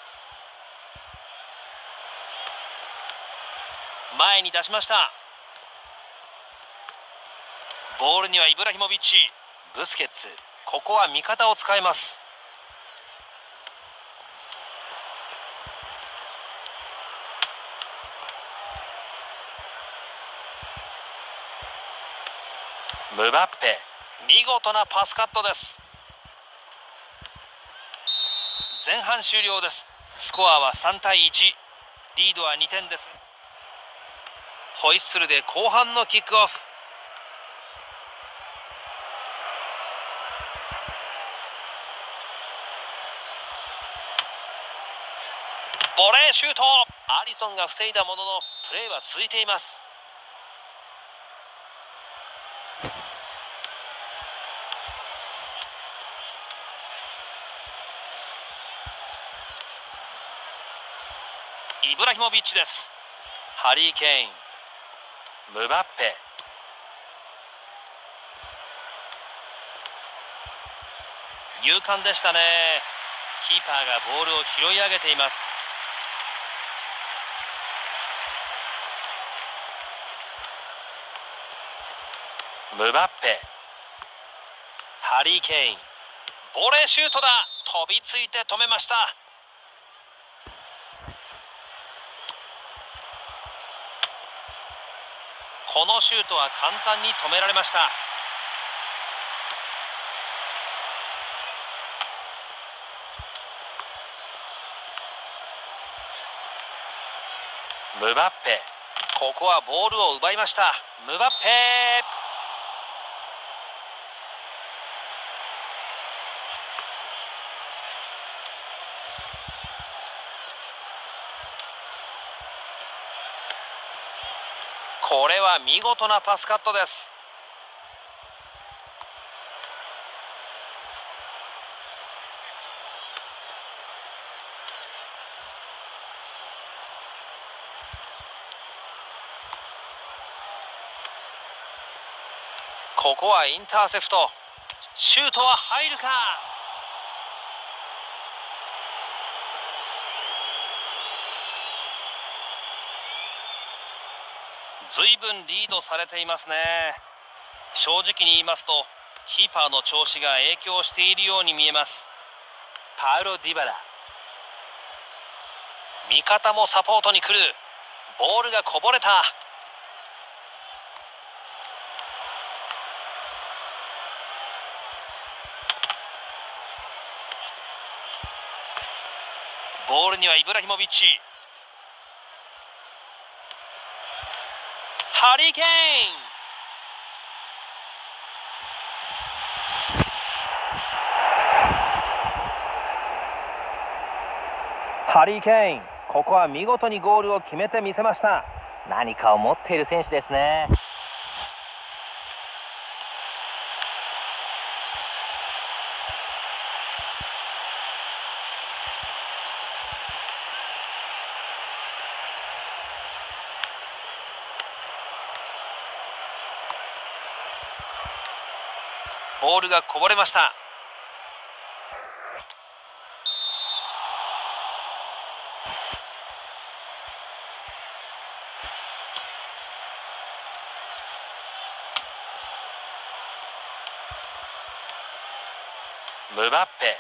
前に出しました。ボールにはイブラヒモビッチ、ブスケッツ、ここは味方を使います。ムバッペ、見事なパスカットです。前半終了です。スコアは3対1、リードは2点です。ホイッスルで後半のキックオフ。ボレーシュート。アリソンが防いだもののプレーは続いています。イブラヒモビッチです。ハリー・ケイン、ムバッペ、勇敢でしたね。キーパーがボールを拾い上げています。ムバッペ、ハリー・ケイン、ボレーシュートだ。飛びついて止めました。このシュートは簡単に止められました。ムバッペ、ここはボールを奪いました。ムバッペ、これは見事なパスカットです。ここはインターセプト。シュートは入るか。ずいぶんリードされていますね。正直に言いますとキーパーの調子が影響しているように見えます。パウロ・ディバラ、 味方もサポートに来る。ボールがこぼれた。ボールにはイブラヒモビッチ。ハリケーン。ハリケーン、ここは見事にゴールを決めてみせました。 何かを持っている選手ですね。 ボールがこぼれました。ムバッペ。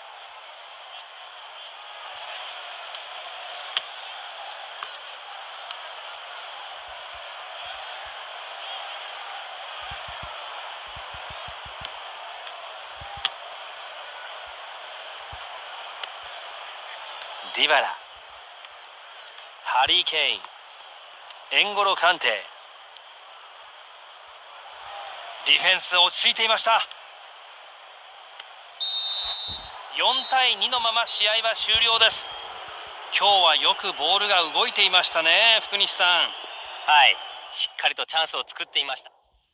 ディバラ。ハリー・ケイン。エンゴロ・カンテ。ディフェンス落ち着いていました。4対2のまま試合は終了です。今日はよくボールが動いていましたね、福西さん。 はい、しっかりとチャンスを作っていました。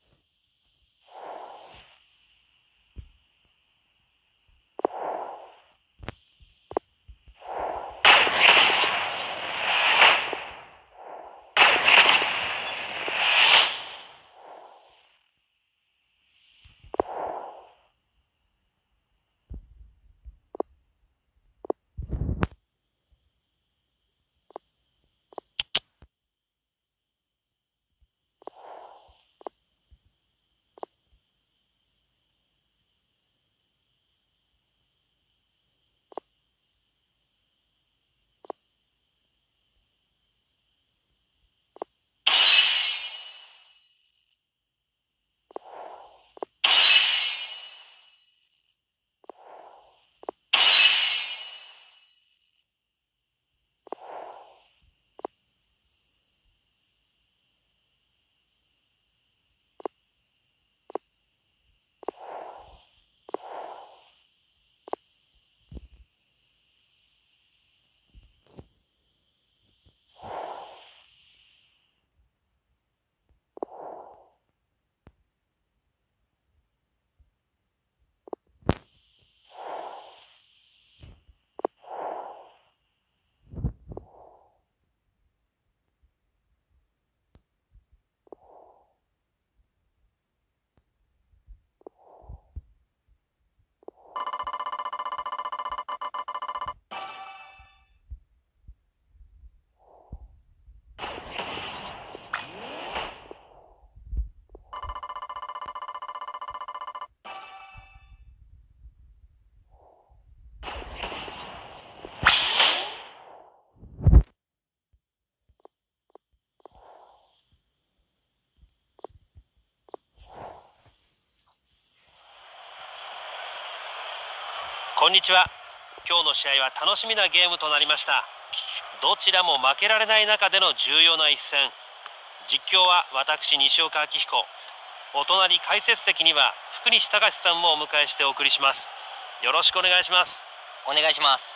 こんにちは。今日の試合は楽しみなゲームとなりました。どちらも負けられない中での重要な一戦。実況は私西岡明彦。お隣解説席には福西隆さんもお迎えしてお送りします。よろしくお願いします。 お願いします。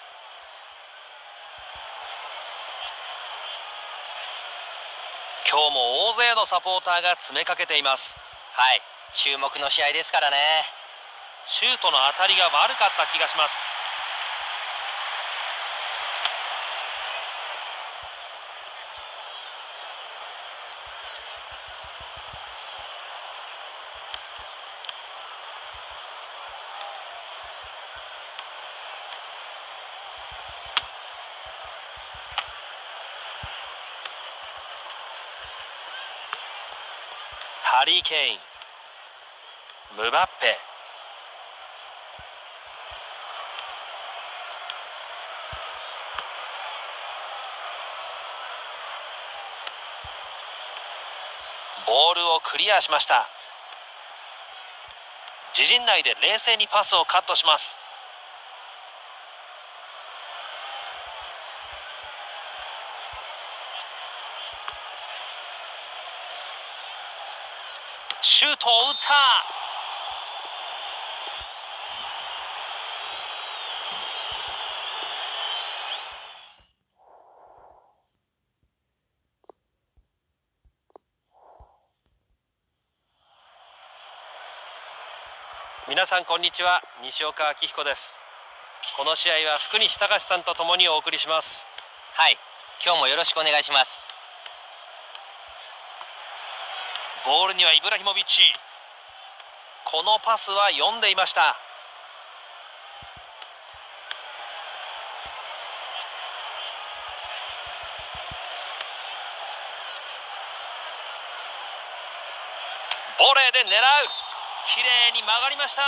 今日も大勢のサポーターが詰めかけています。 はい、注目の試合ですからね。 シュートの当たりが悪かった気がします。ハリー・ケイン、ムバッペ、 ボールをクリアしました。自陣内で冷静にパスをカットします。シュートを打った。皆さんこんにちは、西岡明彦です。この試合は福西隆さんとともにお送りします。 はい、今日もよろしくお願いします。 ボールにはイブラヒモビッチ。このパスは読んでいました。ボレーで狙う。綺麗に曲がりました。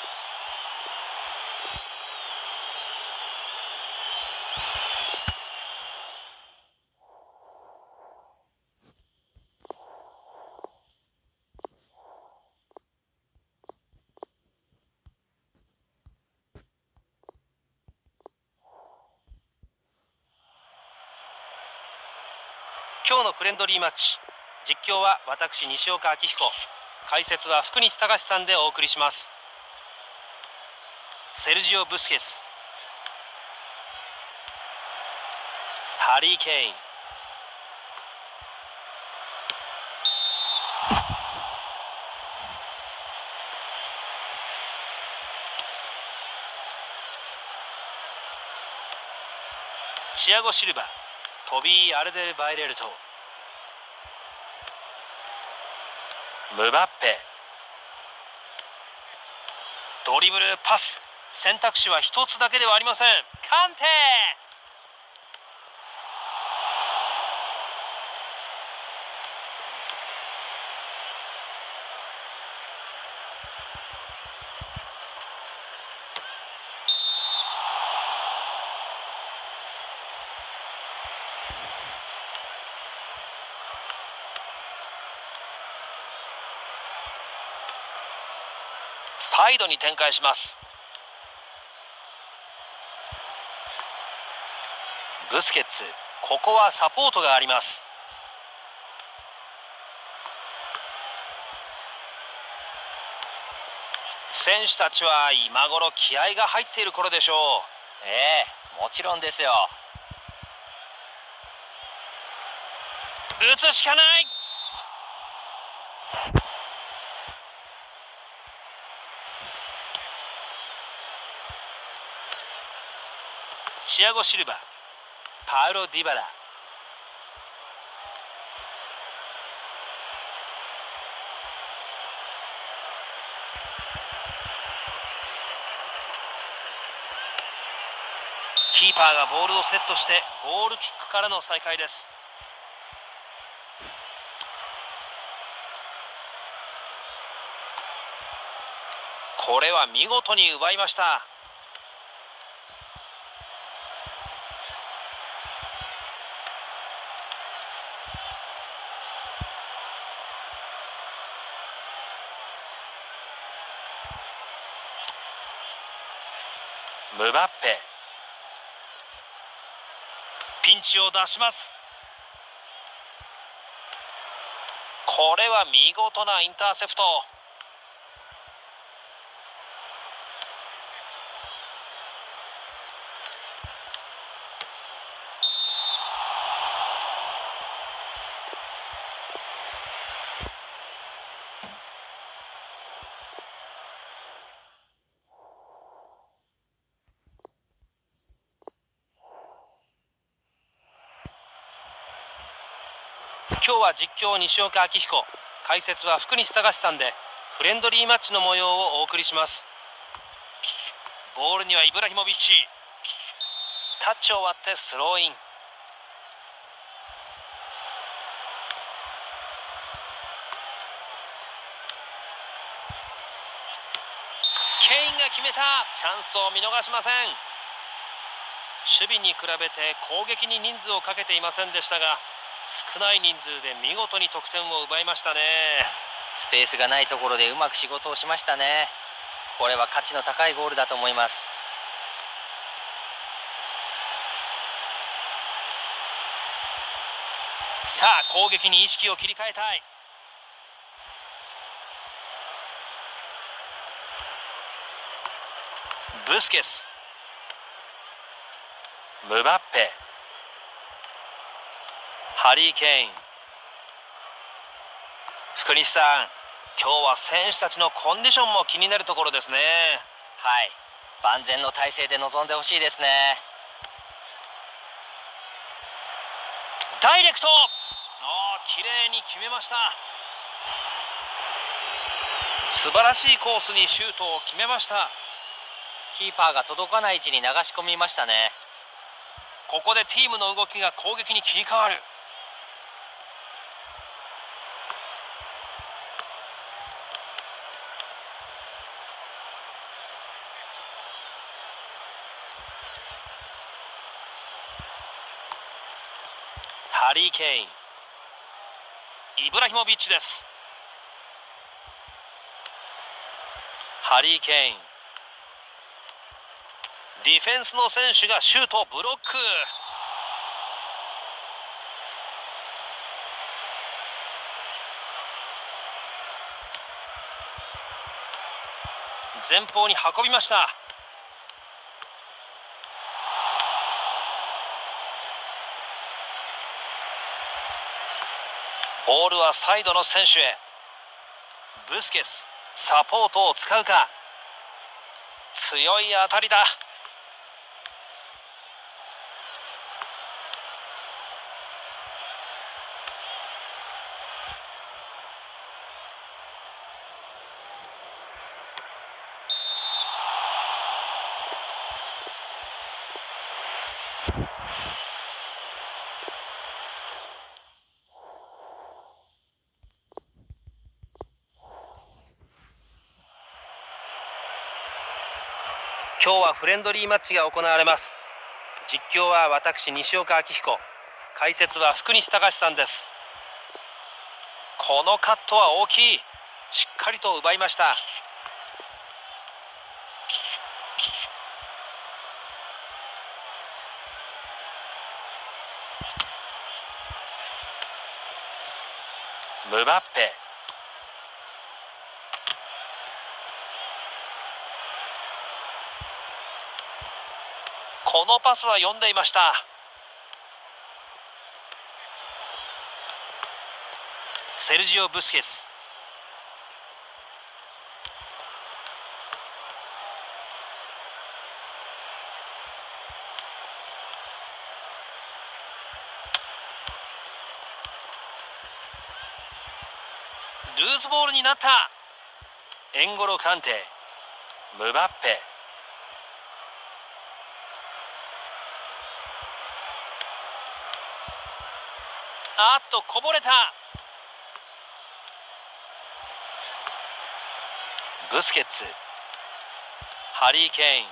今日のフレンドリーマッチ、実況は私西岡明彦、解説は福西隆さんでお送りします。セルジオ・ブスケス、ハリー・ケイン、チアゴ・シルバ、トビー・アルデルバイレルト、ムバッペ、ドリブル、パス、選択肢は一つだけではありません。カンテ。サイドに展開します。ブスケッツ、ここはサポートがあります。選手たちは今頃気合が入っている頃でしょう。もちろんですよ。 打つしかない。チアゴ・シルバ、パウロ・ディバラ、キーパーがボールをセットしてゴールキックからの再開です。これは見事に奪いました。ムバッペ、ピンチを出します。これは見事なインターセプト。今日は実況西岡明彦、解説は福西隆さんでフレンドリーマッチの模様をお送りします。ボールにはイブラヒモビッチ、タッチを割ってスローイン。ケインが決めた。チャンスを見逃しません。守備に比べて攻撃に人数をかけていませんでしたが、 少ない人数で見事に得点を奪いましたね。 スペースがないところでうまく仕事をしましたね。これは価値の高いゴールだと思います。 さあ攻撃に意識を切り替えたい。ブスケス、ムバッペ、ハリー・ケイン。福西さん、今日は選手たちのコンディションも気になるところですね。 はい、万全の体制で臨んでほしいですね。 ダイレクト、綺麗に決めました。素晴らしいコースにシュートを決めました。 キーパーが届かない位置に流し込みましたね。 ここでチームの動きが攻撃に切り替わる。ハリー・ケイン、イブラヒモビッチです。ハリー・ケイン、ディフェンスの選手がシュートをブロック。前方に運びました。ボールはサイドの選手へ。ブスケス、サポートを使うか。強い当たりだ。今日はフレンドリーマッチが行われます。実況は私西岡明彦、解説は福西隆さんです。このカットは大きい。しっかりと奪いました。ムバッペ、このパスは読んでいました。セルジオ・ブスケス、ルーズボールになった。エンゴロ・カンテ、ムバッペ、こぼれた。ブスケッツ、ハリー・ケイン、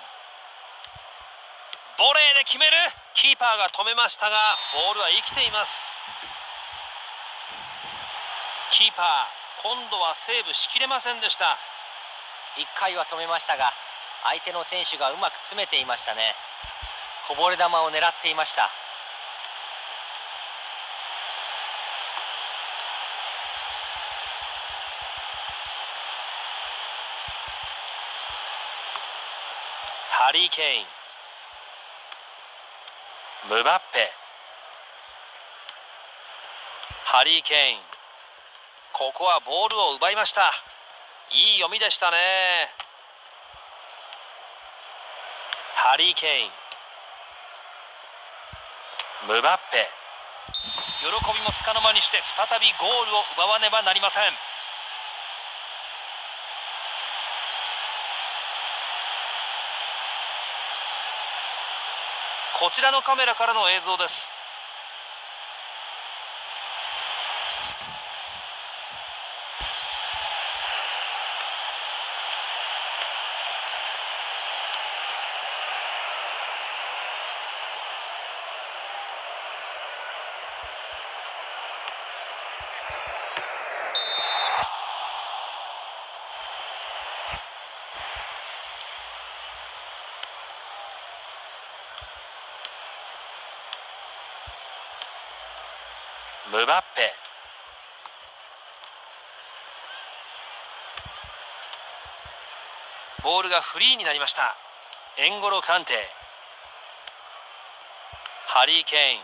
ボレーで決める。キーパーが止めましたがボールは生きています。キーパー、今度はセーブしきれませんでした。 1回は止めましたが相手の選手がうまく詰めていましたね。こぼれ球を狙っていました。 ハリー・ケイン、ムバッペ、ハリー・ケイン、ここはボールを奪いました。いい読みでしたね。ハリー・ケイン、ムバッペ、喜びもつかの間にして再びゴールを奪わねばなりません。こちらのカメラからの映像です。 ムバッペ、ボールがフリーになりました。エンゴロカンテ、ハリー・ケイン、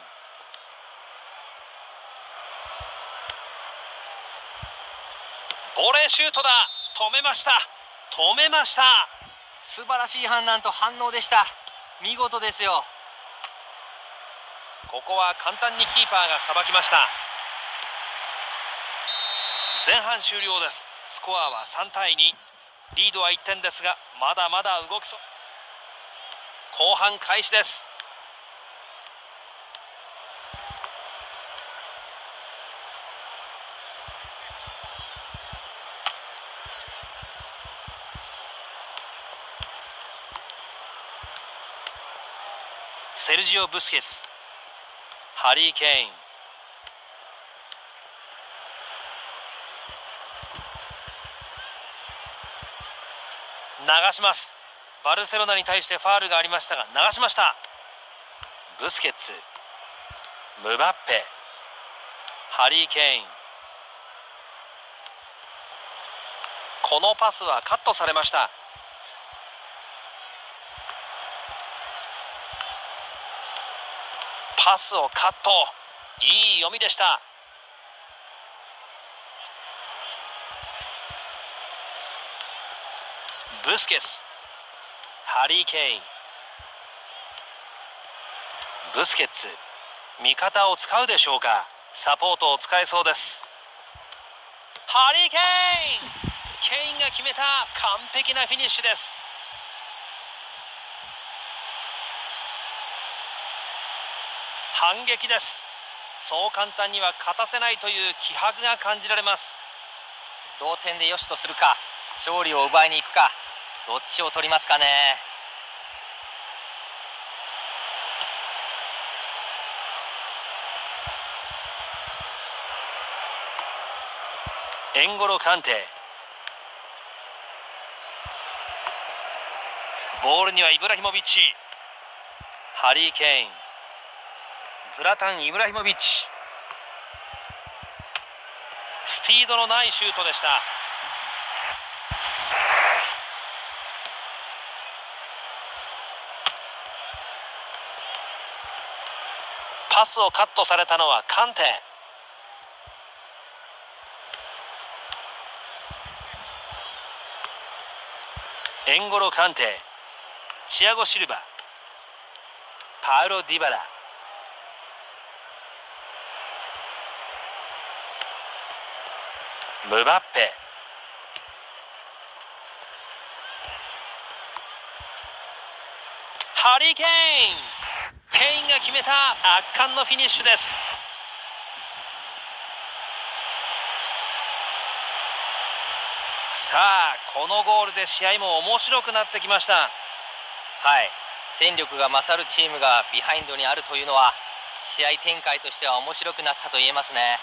ボレーシュートだ。止めました。止めました。 素晴らしい判断と反応でした。見事ですよ。 ここは簡単にキーパーがさばきました。前半終了です。スコアは3対2、リードは1点ですが、まだまだ動きそう。後半開始です。セルジオ・ブスケス、ハリー・ケイン、流します。バルセロナに対してファールがありましたが流しました。ブスケッツ、ムバッペ、ハリー・ケイン、このパスはカットされました。パスをカット、いい読みでした。ブスケス、ハリー・ケイン、ブスケッツ、味方を使うでしょうか。サポートを使えそうです。ハリー・ケイン、ケインが決めた。完璧なフィニッシュです。反撃です。そう簡単には勝たせないという気迫が感じられます。 同点でよしとするか、勝利を奪いに行くか、どっちを取りますかね。 エンゴロカンテ、ボールにはイブラヒモビッチ、ハリー・ケイン、ズラタン・イブラヒモビッチ、スピードのないシュートでした。パスをカットされたのはカンテ。エンゴロカンテ、チアゴシルバ、パウロ・ディバラ、ムバッペ、ハリー・ケイン、ケインが決めた。圧巻のフィニッシュです。さあ、このゴールで試合も面白くなってきました。 はい、戦力が勝るチームがビハインドにあるというのは、試合展開としては面白くなったと言えますね。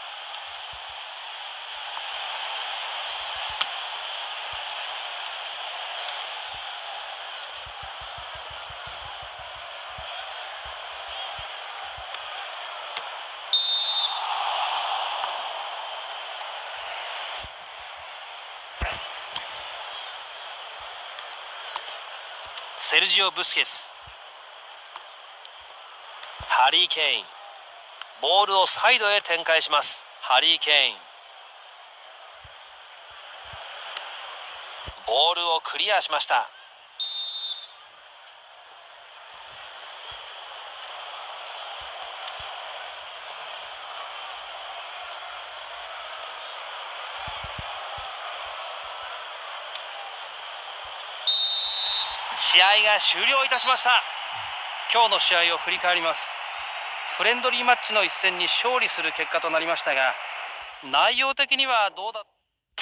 セルジオ・ブスケス、ハリー・ケイン、ボールをサイドへ展開します。ハリー・ケイン、ボールをクリアしました。試合が終了いたしました。今日の試合を振り返ります。フレンドリーマッチの一戦に勝利する結果となりましたが、内容的にはどうだ。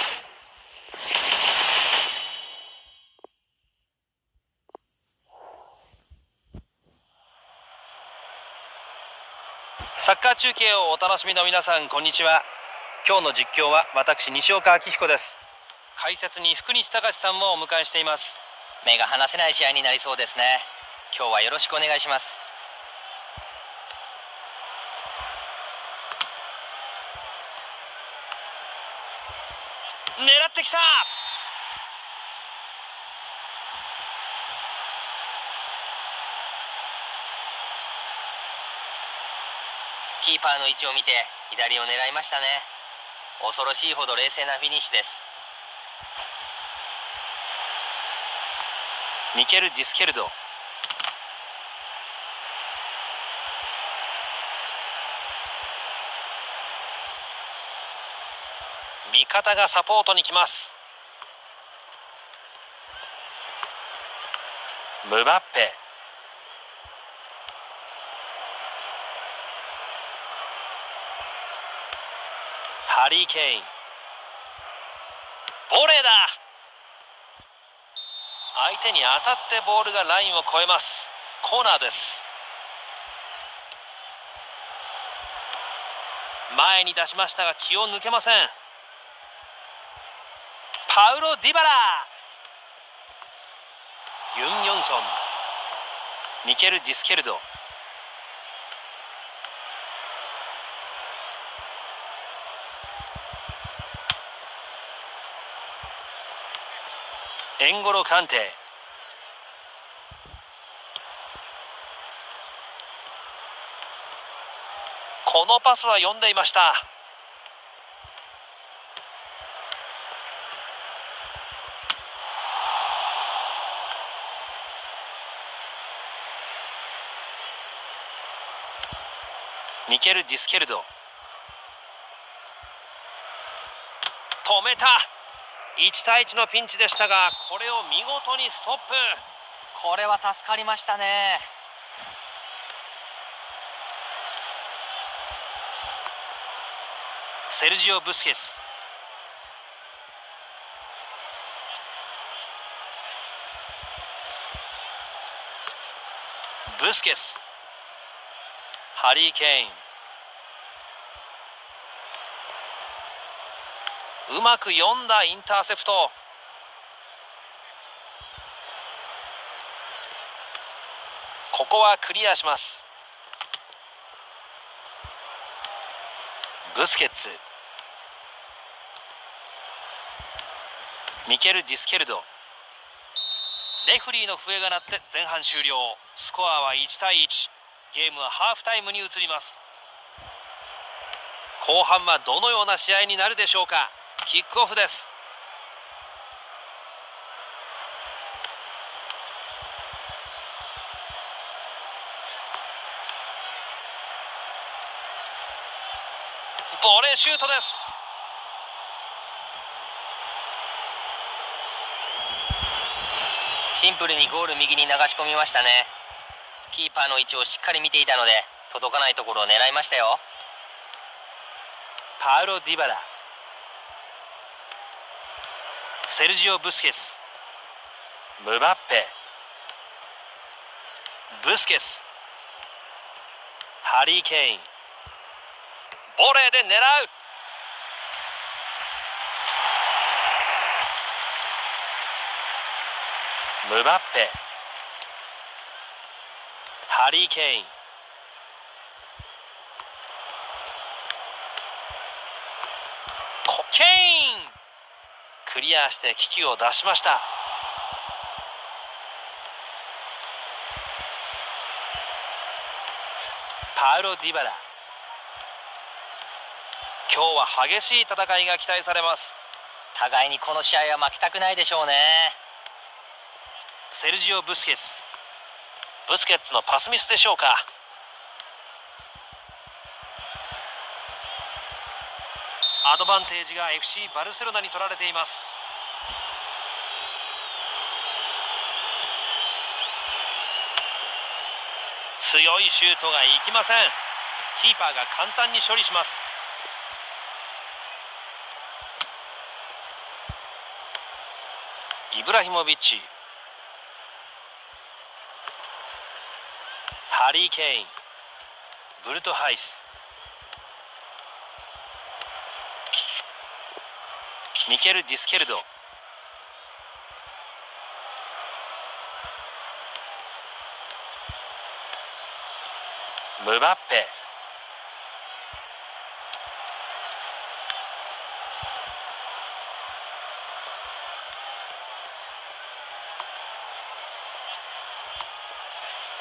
サッカー中継をお楽しみの皆さん、こんにちは。今日の実況は私、西岡明彦です。解説に福西隆さんもお迎えしています。 目が離せない試合になりそうですね。今日はよろしくお願いします。 狙ってきた。 キーパーの位置を見て左を狙いましたね。恐ろしいほど冷静なフィニッシュです。 ミケル・ディスケルド。味方がサポートに来ます。ムバッペ。ハリー・ケイン。ボレーだ。相手に当たってボールがラインを越えます。コーナーです。前に出しましたが気を抜けません。パウロ・ディバラ。ユン・ヨンソン。ミケル・ディスケルド。エンゴロ・カンテ。このパスは読んでいました。ミケル・ディスケルド。止めた。1対1のピンチでしたが、これを見事にストップ。 これは助かりましたね。 セルジオ・ブスケス。ブスケス。ハリー・ケイン。うまく読んだインターセプト。ここはクリアします。ブスケッツ。ミケル・ディスケルド。レフリーの笛が鳴って前半終了。スコアは1対1。ゲームはハーフタイムに移ります。後半はどのような試合になるでしょうか。キックオフです。ボレーシュートです。 シンプルにゴール右に流し込みましたね。キーパーの位置をしっかり見ていたので届かないところを狙いましたよ。 パウロ・ディバラ。セルジオ・ブスケス。ムバッペ。ブスケス。ハリー・ケイン。ボレーで狙う。ムバッペ。ハリー・ケイン。ケイン。クリアして危機を脱しました。パウロ・ディバラ。今日は激しい戦いが期待されます。 互いにこの試合は負けたくないでしょうね。 セルジオ・ブスケス。ブスケッツのパスミスでしょうか。アドバンテージが FC バルセロナに取られています。強いシュートがいきません。キーパーが簡単に処理します。イブラヒモビッチ。ハリー・ケイン。ブルトハイス。ミケル・ディスケルド。ムバッペ。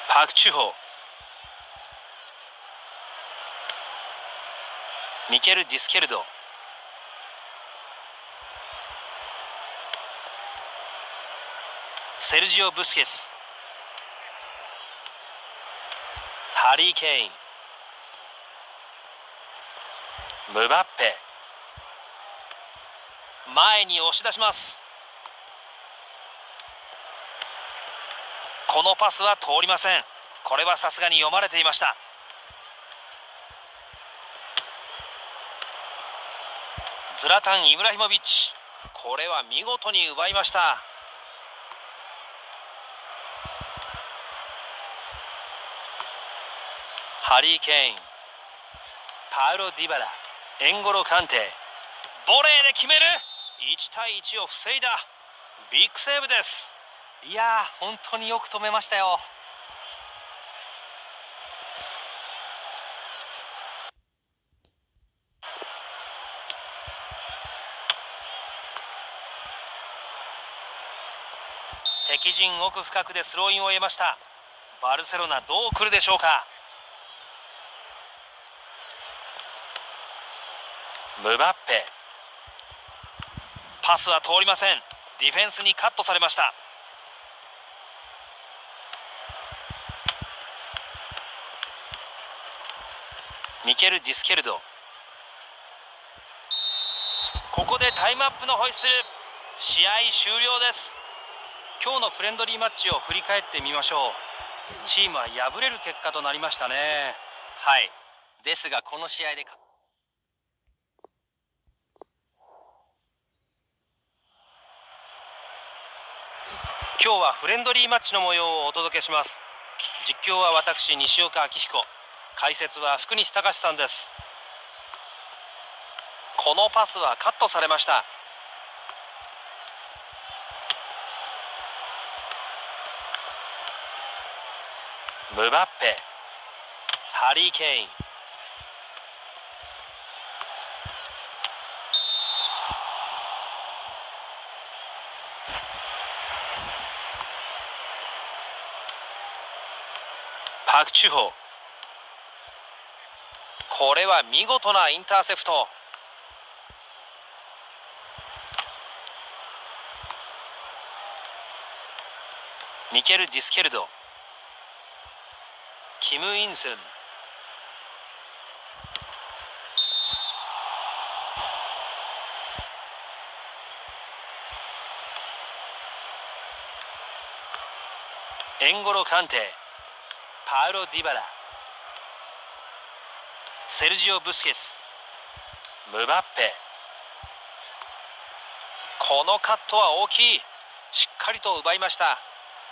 パク・チュホ、ミケル・ディスケルド、セルジオ・ブスケス、ハリー・ケイン、ムバッペ、前に押し出します。このパスは通りません。これはさすがに読まれていました。ズラタン・イブラヒモビッチ、これは見事に奪いました。ハリー・ケイン、パウロ・ディバラ、エンゴロ・カンテ、ボレーで決める。1対1を防いだ。ビッグセーブです。 いやー、本当によく止めましたよ。 敵陣奥深くでスローインを得ました。バルセロナどう来るでしょうか。ムバッペ、パスは通りません。ディフェンスにカットされました。ミケル・ディスケルド、ここでタイムアップのホイッスル。試合終了です。今日のフレンドリーマッチを振り返ってみましょう。チームは敗れる結果となりましたね。 はい。ですがこの試合で今日はフレンドリーマッチの模様をお届けします。実況は私、西岡明彦、解説は福西隆さんです。このパスはカットされました。ムバッペ、ハリー・ケイン、パク・チュホ、これは見事なインターセプト。ミケル・ディスケルド、キム・インスン、エンゴロ・カンテ、パウロ・ディバラ、セルジオ・ブスケス、ムバッペ、このカットは大きい。しっかりと奪いました。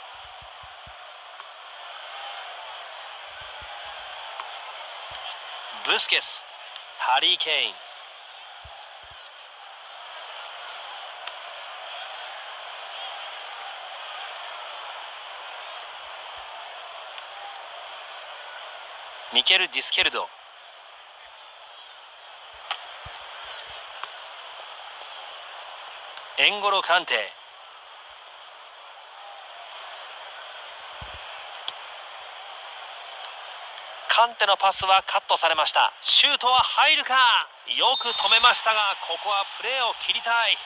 ブスケス、ハリー・ケイン、ミケル・ディスケルド、エンゴロ・カンテ、カンテのパスはカットされました。シュートは入るか。よく止めましたが、ここはプレーを切りたい。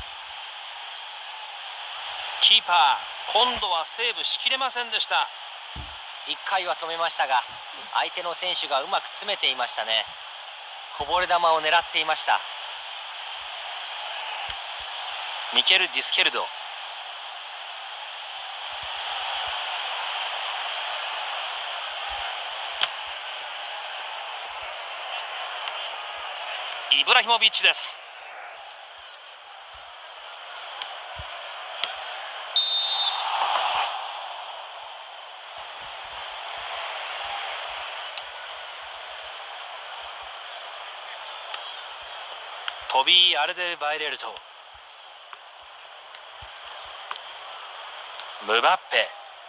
キーパー、今度はセーブしきれませんでした。 1回は止めましたが、相手の選手がうまく詰めていましたね。こぼれ球を狙っていました。 ミケル・ディスケルド、イブラヒモビッチです。トビー・アルデルバイレルト、ムバッペ、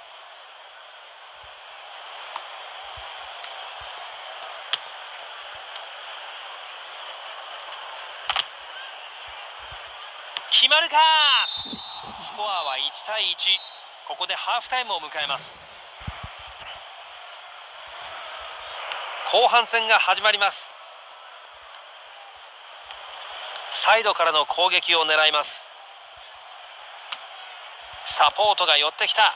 決まるか。スコアは1対1。ここでハーフタイムを迎えます。 後半戦が始まります。サイドからの攻撃を狙います。サポートが寄ってきた。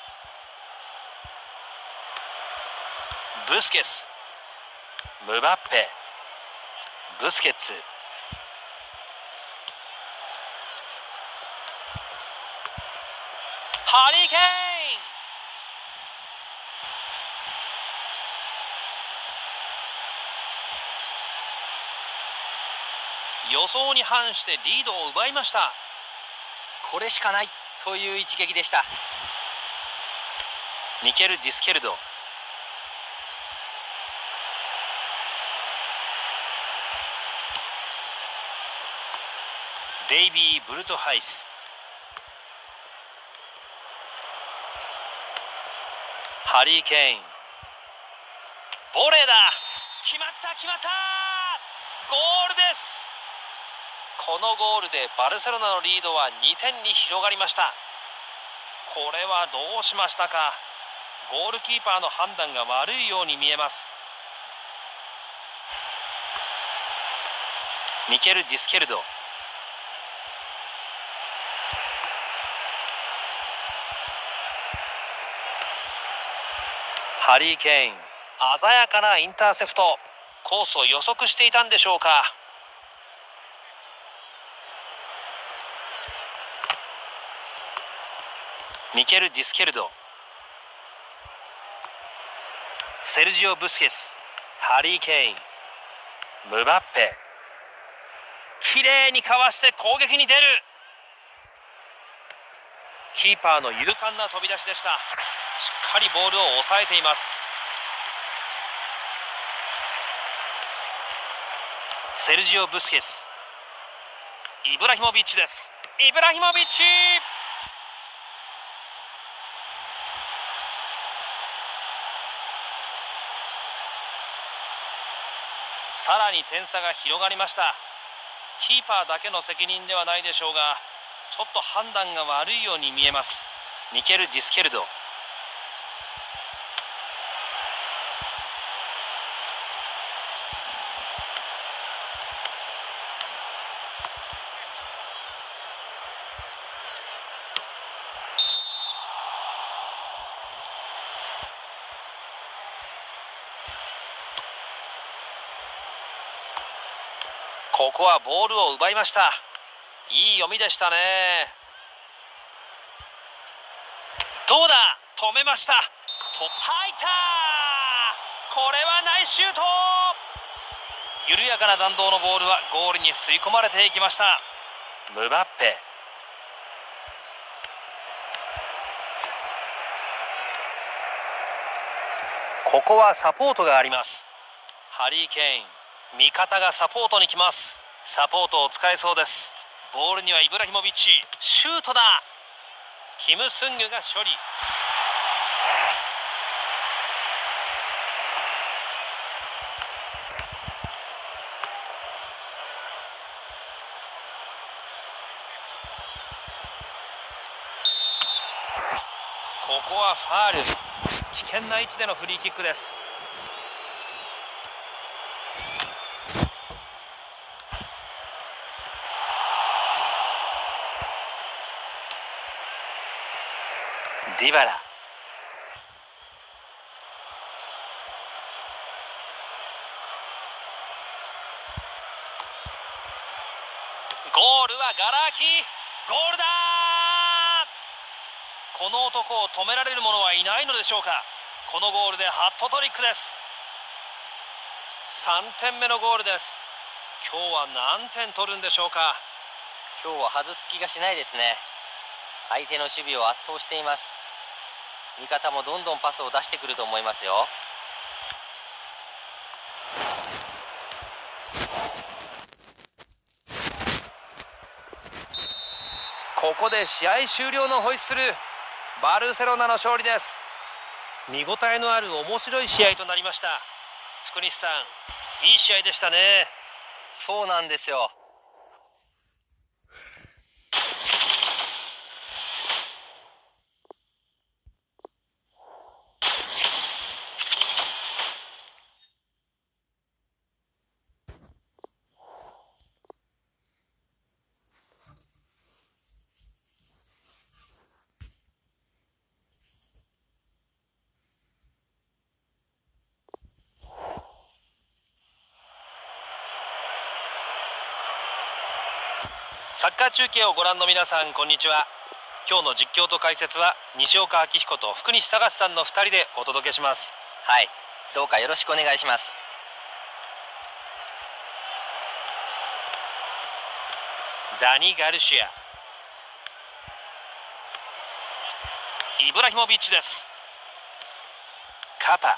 ブスケス、ムバッペ、ブスケッツ、ハリー・ケイン。予想に反してリードを奪いました。 これしかないという一撃でした。 ミケル・ディスケルド、デイビー・ブルトハイス、ハリー・ケイン、ボレーだ。決まった決まった、ゴールです。このゴールでバルセロナのリードは2点に広がりました。これはどうしましたか。ゴールキーパーの判断が悪いように見えます。ミケル・ディスケルド、ハリー・ケイン、鮮やかなインターセプト。コースを予測していたんでしょうか。ミケル・ディスケルド、セルジオ・ブスケス、ハリー・ケイン、ムバッペ、きれいにかわして攻撃に出る。キーパーの勇敢な飛び出しでした。しっかりボールを抑えています。セルジオ・ブスケス、イブラヒモビッチです。イブラヒモビッチ、さらに点差が広がりました。キーパーだけの責任ではないでしょうが、ちょっと判断が悪いように見えます。ミケル・ディスケルド、ここはボールを奪いました。いい読みでしたね。どうだ、止めました。入った。これはナイスシュート。緩やかな弾道のボールはゴールに吸い込まれていきました。ムバッペ、ここはサポートがあります。ハリー・ケイン、味方がサポートに来ます。サポートを使えそうです。ボールにはイブラヒモビッチ、シュートだ。キム・スングが処理。ここはファール。危険な位置でのフリーキックです。ディバラ、ゴールはガラーキ、ゴールだ。この男を止められる者はいないのでしょうか。このゴールでハットトリックです。3点目のゴールです。今日は何点取るんでしょうか。 今日は外す気がしないですね。相手の守備を圧倒しています。味方もどんどんパスを出してくると思いますよ。 ここで試合終了のホイッスル。バルセロナの勝利です。見応えのある面白い試合となりました。福西さん、いい試合でしたね。 そうなんですよ。 サッカー中継をご覧の皆さん、こんにちは。今日の実況と解説は西岡明彦と福西隆さんの2人でお届けします。 はい、どうかよろしくお願いします。 ダニ・ガルシア、イブラヒモビッチです。カパ、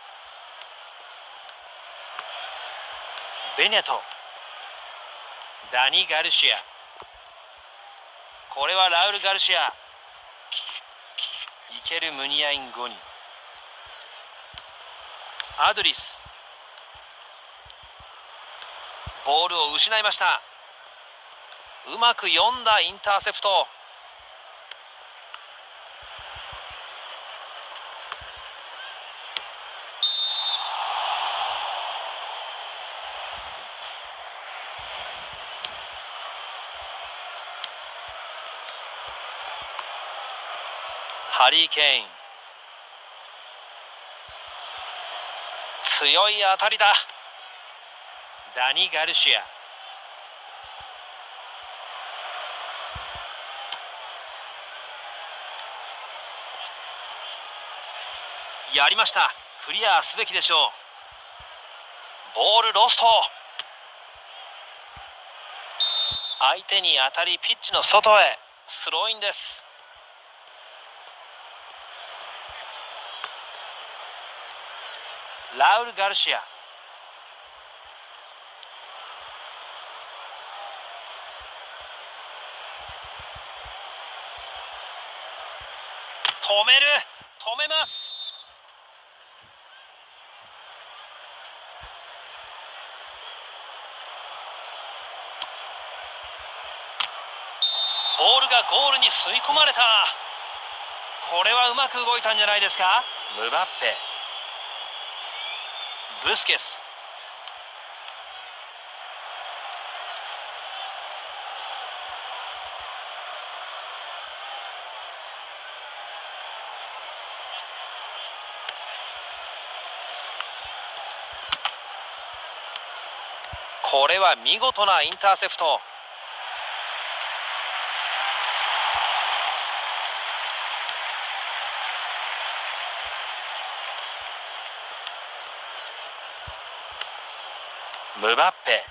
ベネト、ダニ・ガルシア、これはラウル・ガルシア、イケル・ムニアイン・ゴニ、アドリス、ボールを失いました。うまく読んだインターセプト。ハリー・ケイン、強い当たりだ。ダニ・ガルシア、やりました。クリアすべきでしょう。ボールロスト。相手に当たりピッチの外へ。スローインです。ラウル・ガルシア、止める、止めます。ボールがゴールに吸い込まれた。これはうまく動いたんじゃないですか。ムバッペ、ブスケス、これは見事なインターセプト。ムバッペ、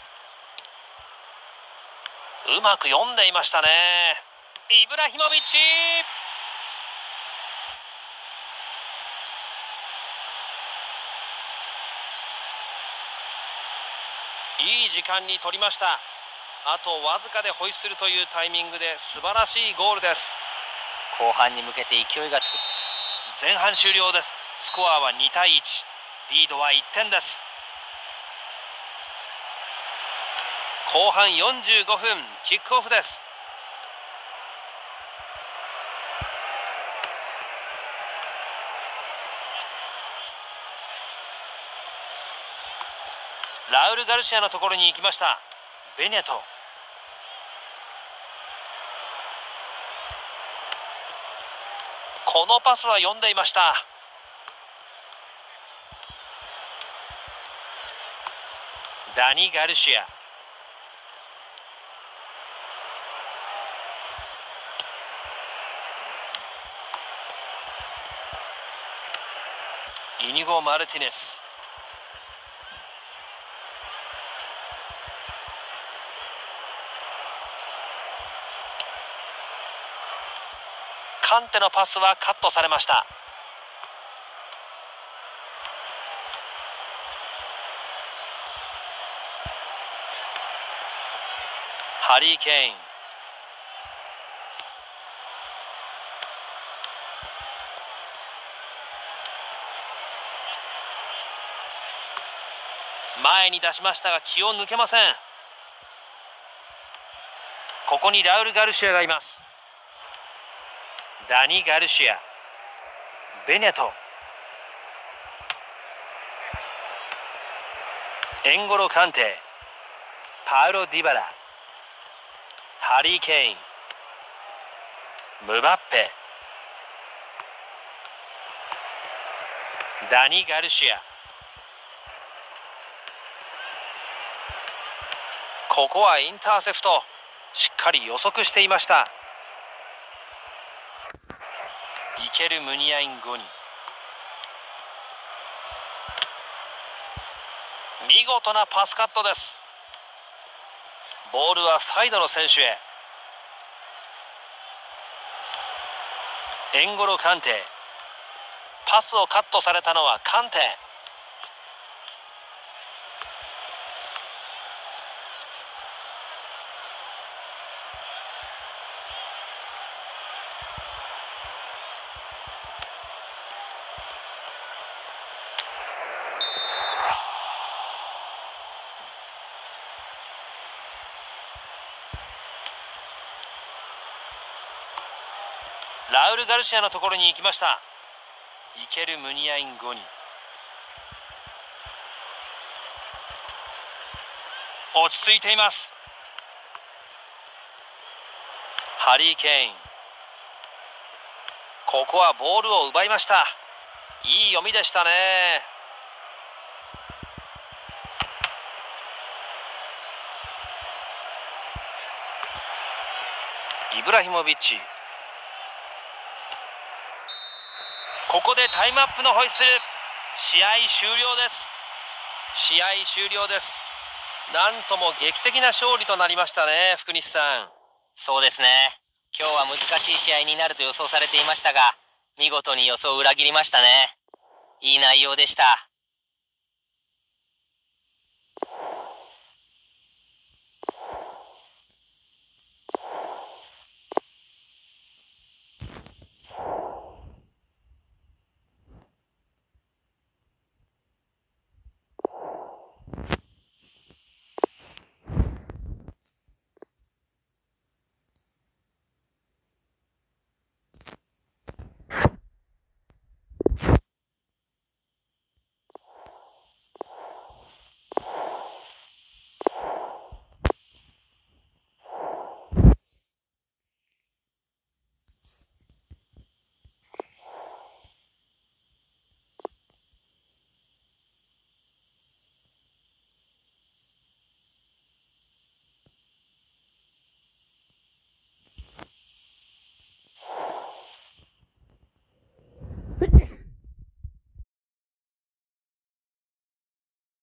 うまく読んでいましたね。イブラヒモビッチ、いい時間に取りました。あとわずかでホイッスルというタイミングで素晴らしいゴールです。 後半に向けて勢いがつく。 前半終了です。スコアは2対1、リードは1点です。後半45分、キックオフです。ラウル・ガルシアのところに行きました。ベネト、このパスは読んでいました。ダニ・ガルシア、イニゴ・マルティネス、カンテのパスはカットされました。ハリー・ケイン、前に出しましたが気を抜けません。ここにラウル・ガルシアがいます。ダニ・ガルシア、ベネト、エンゴロ・カンテ、パウロ・ディバラ、ハリー・ケイン、ムバッペ、ダニ・ガルシア、ここはインターセプト。 しっかり予測していました。イケル・ムニアイン・ゴニ、見事なパスカットです。ボールはサイドの選手へ。エンゴロ・カンテ、パスをカットされたのはカンテ。ラウル・ガルシアのところに行きました。イケル・ムニアイン・ゴニ、落ち着いています。ハリー・ケイン、ここはボールを奪いました。いい読みでしたね。イブラヒモビッチ、ここでタイムアップのホイッスル。試合終了です。試合終了です。なんとも劇的な勝利となりましたね、福西さん。 そうですね。今日は難しい試合になると予想されていましたが、見事に予想を裏切りましたね。いい内容でした。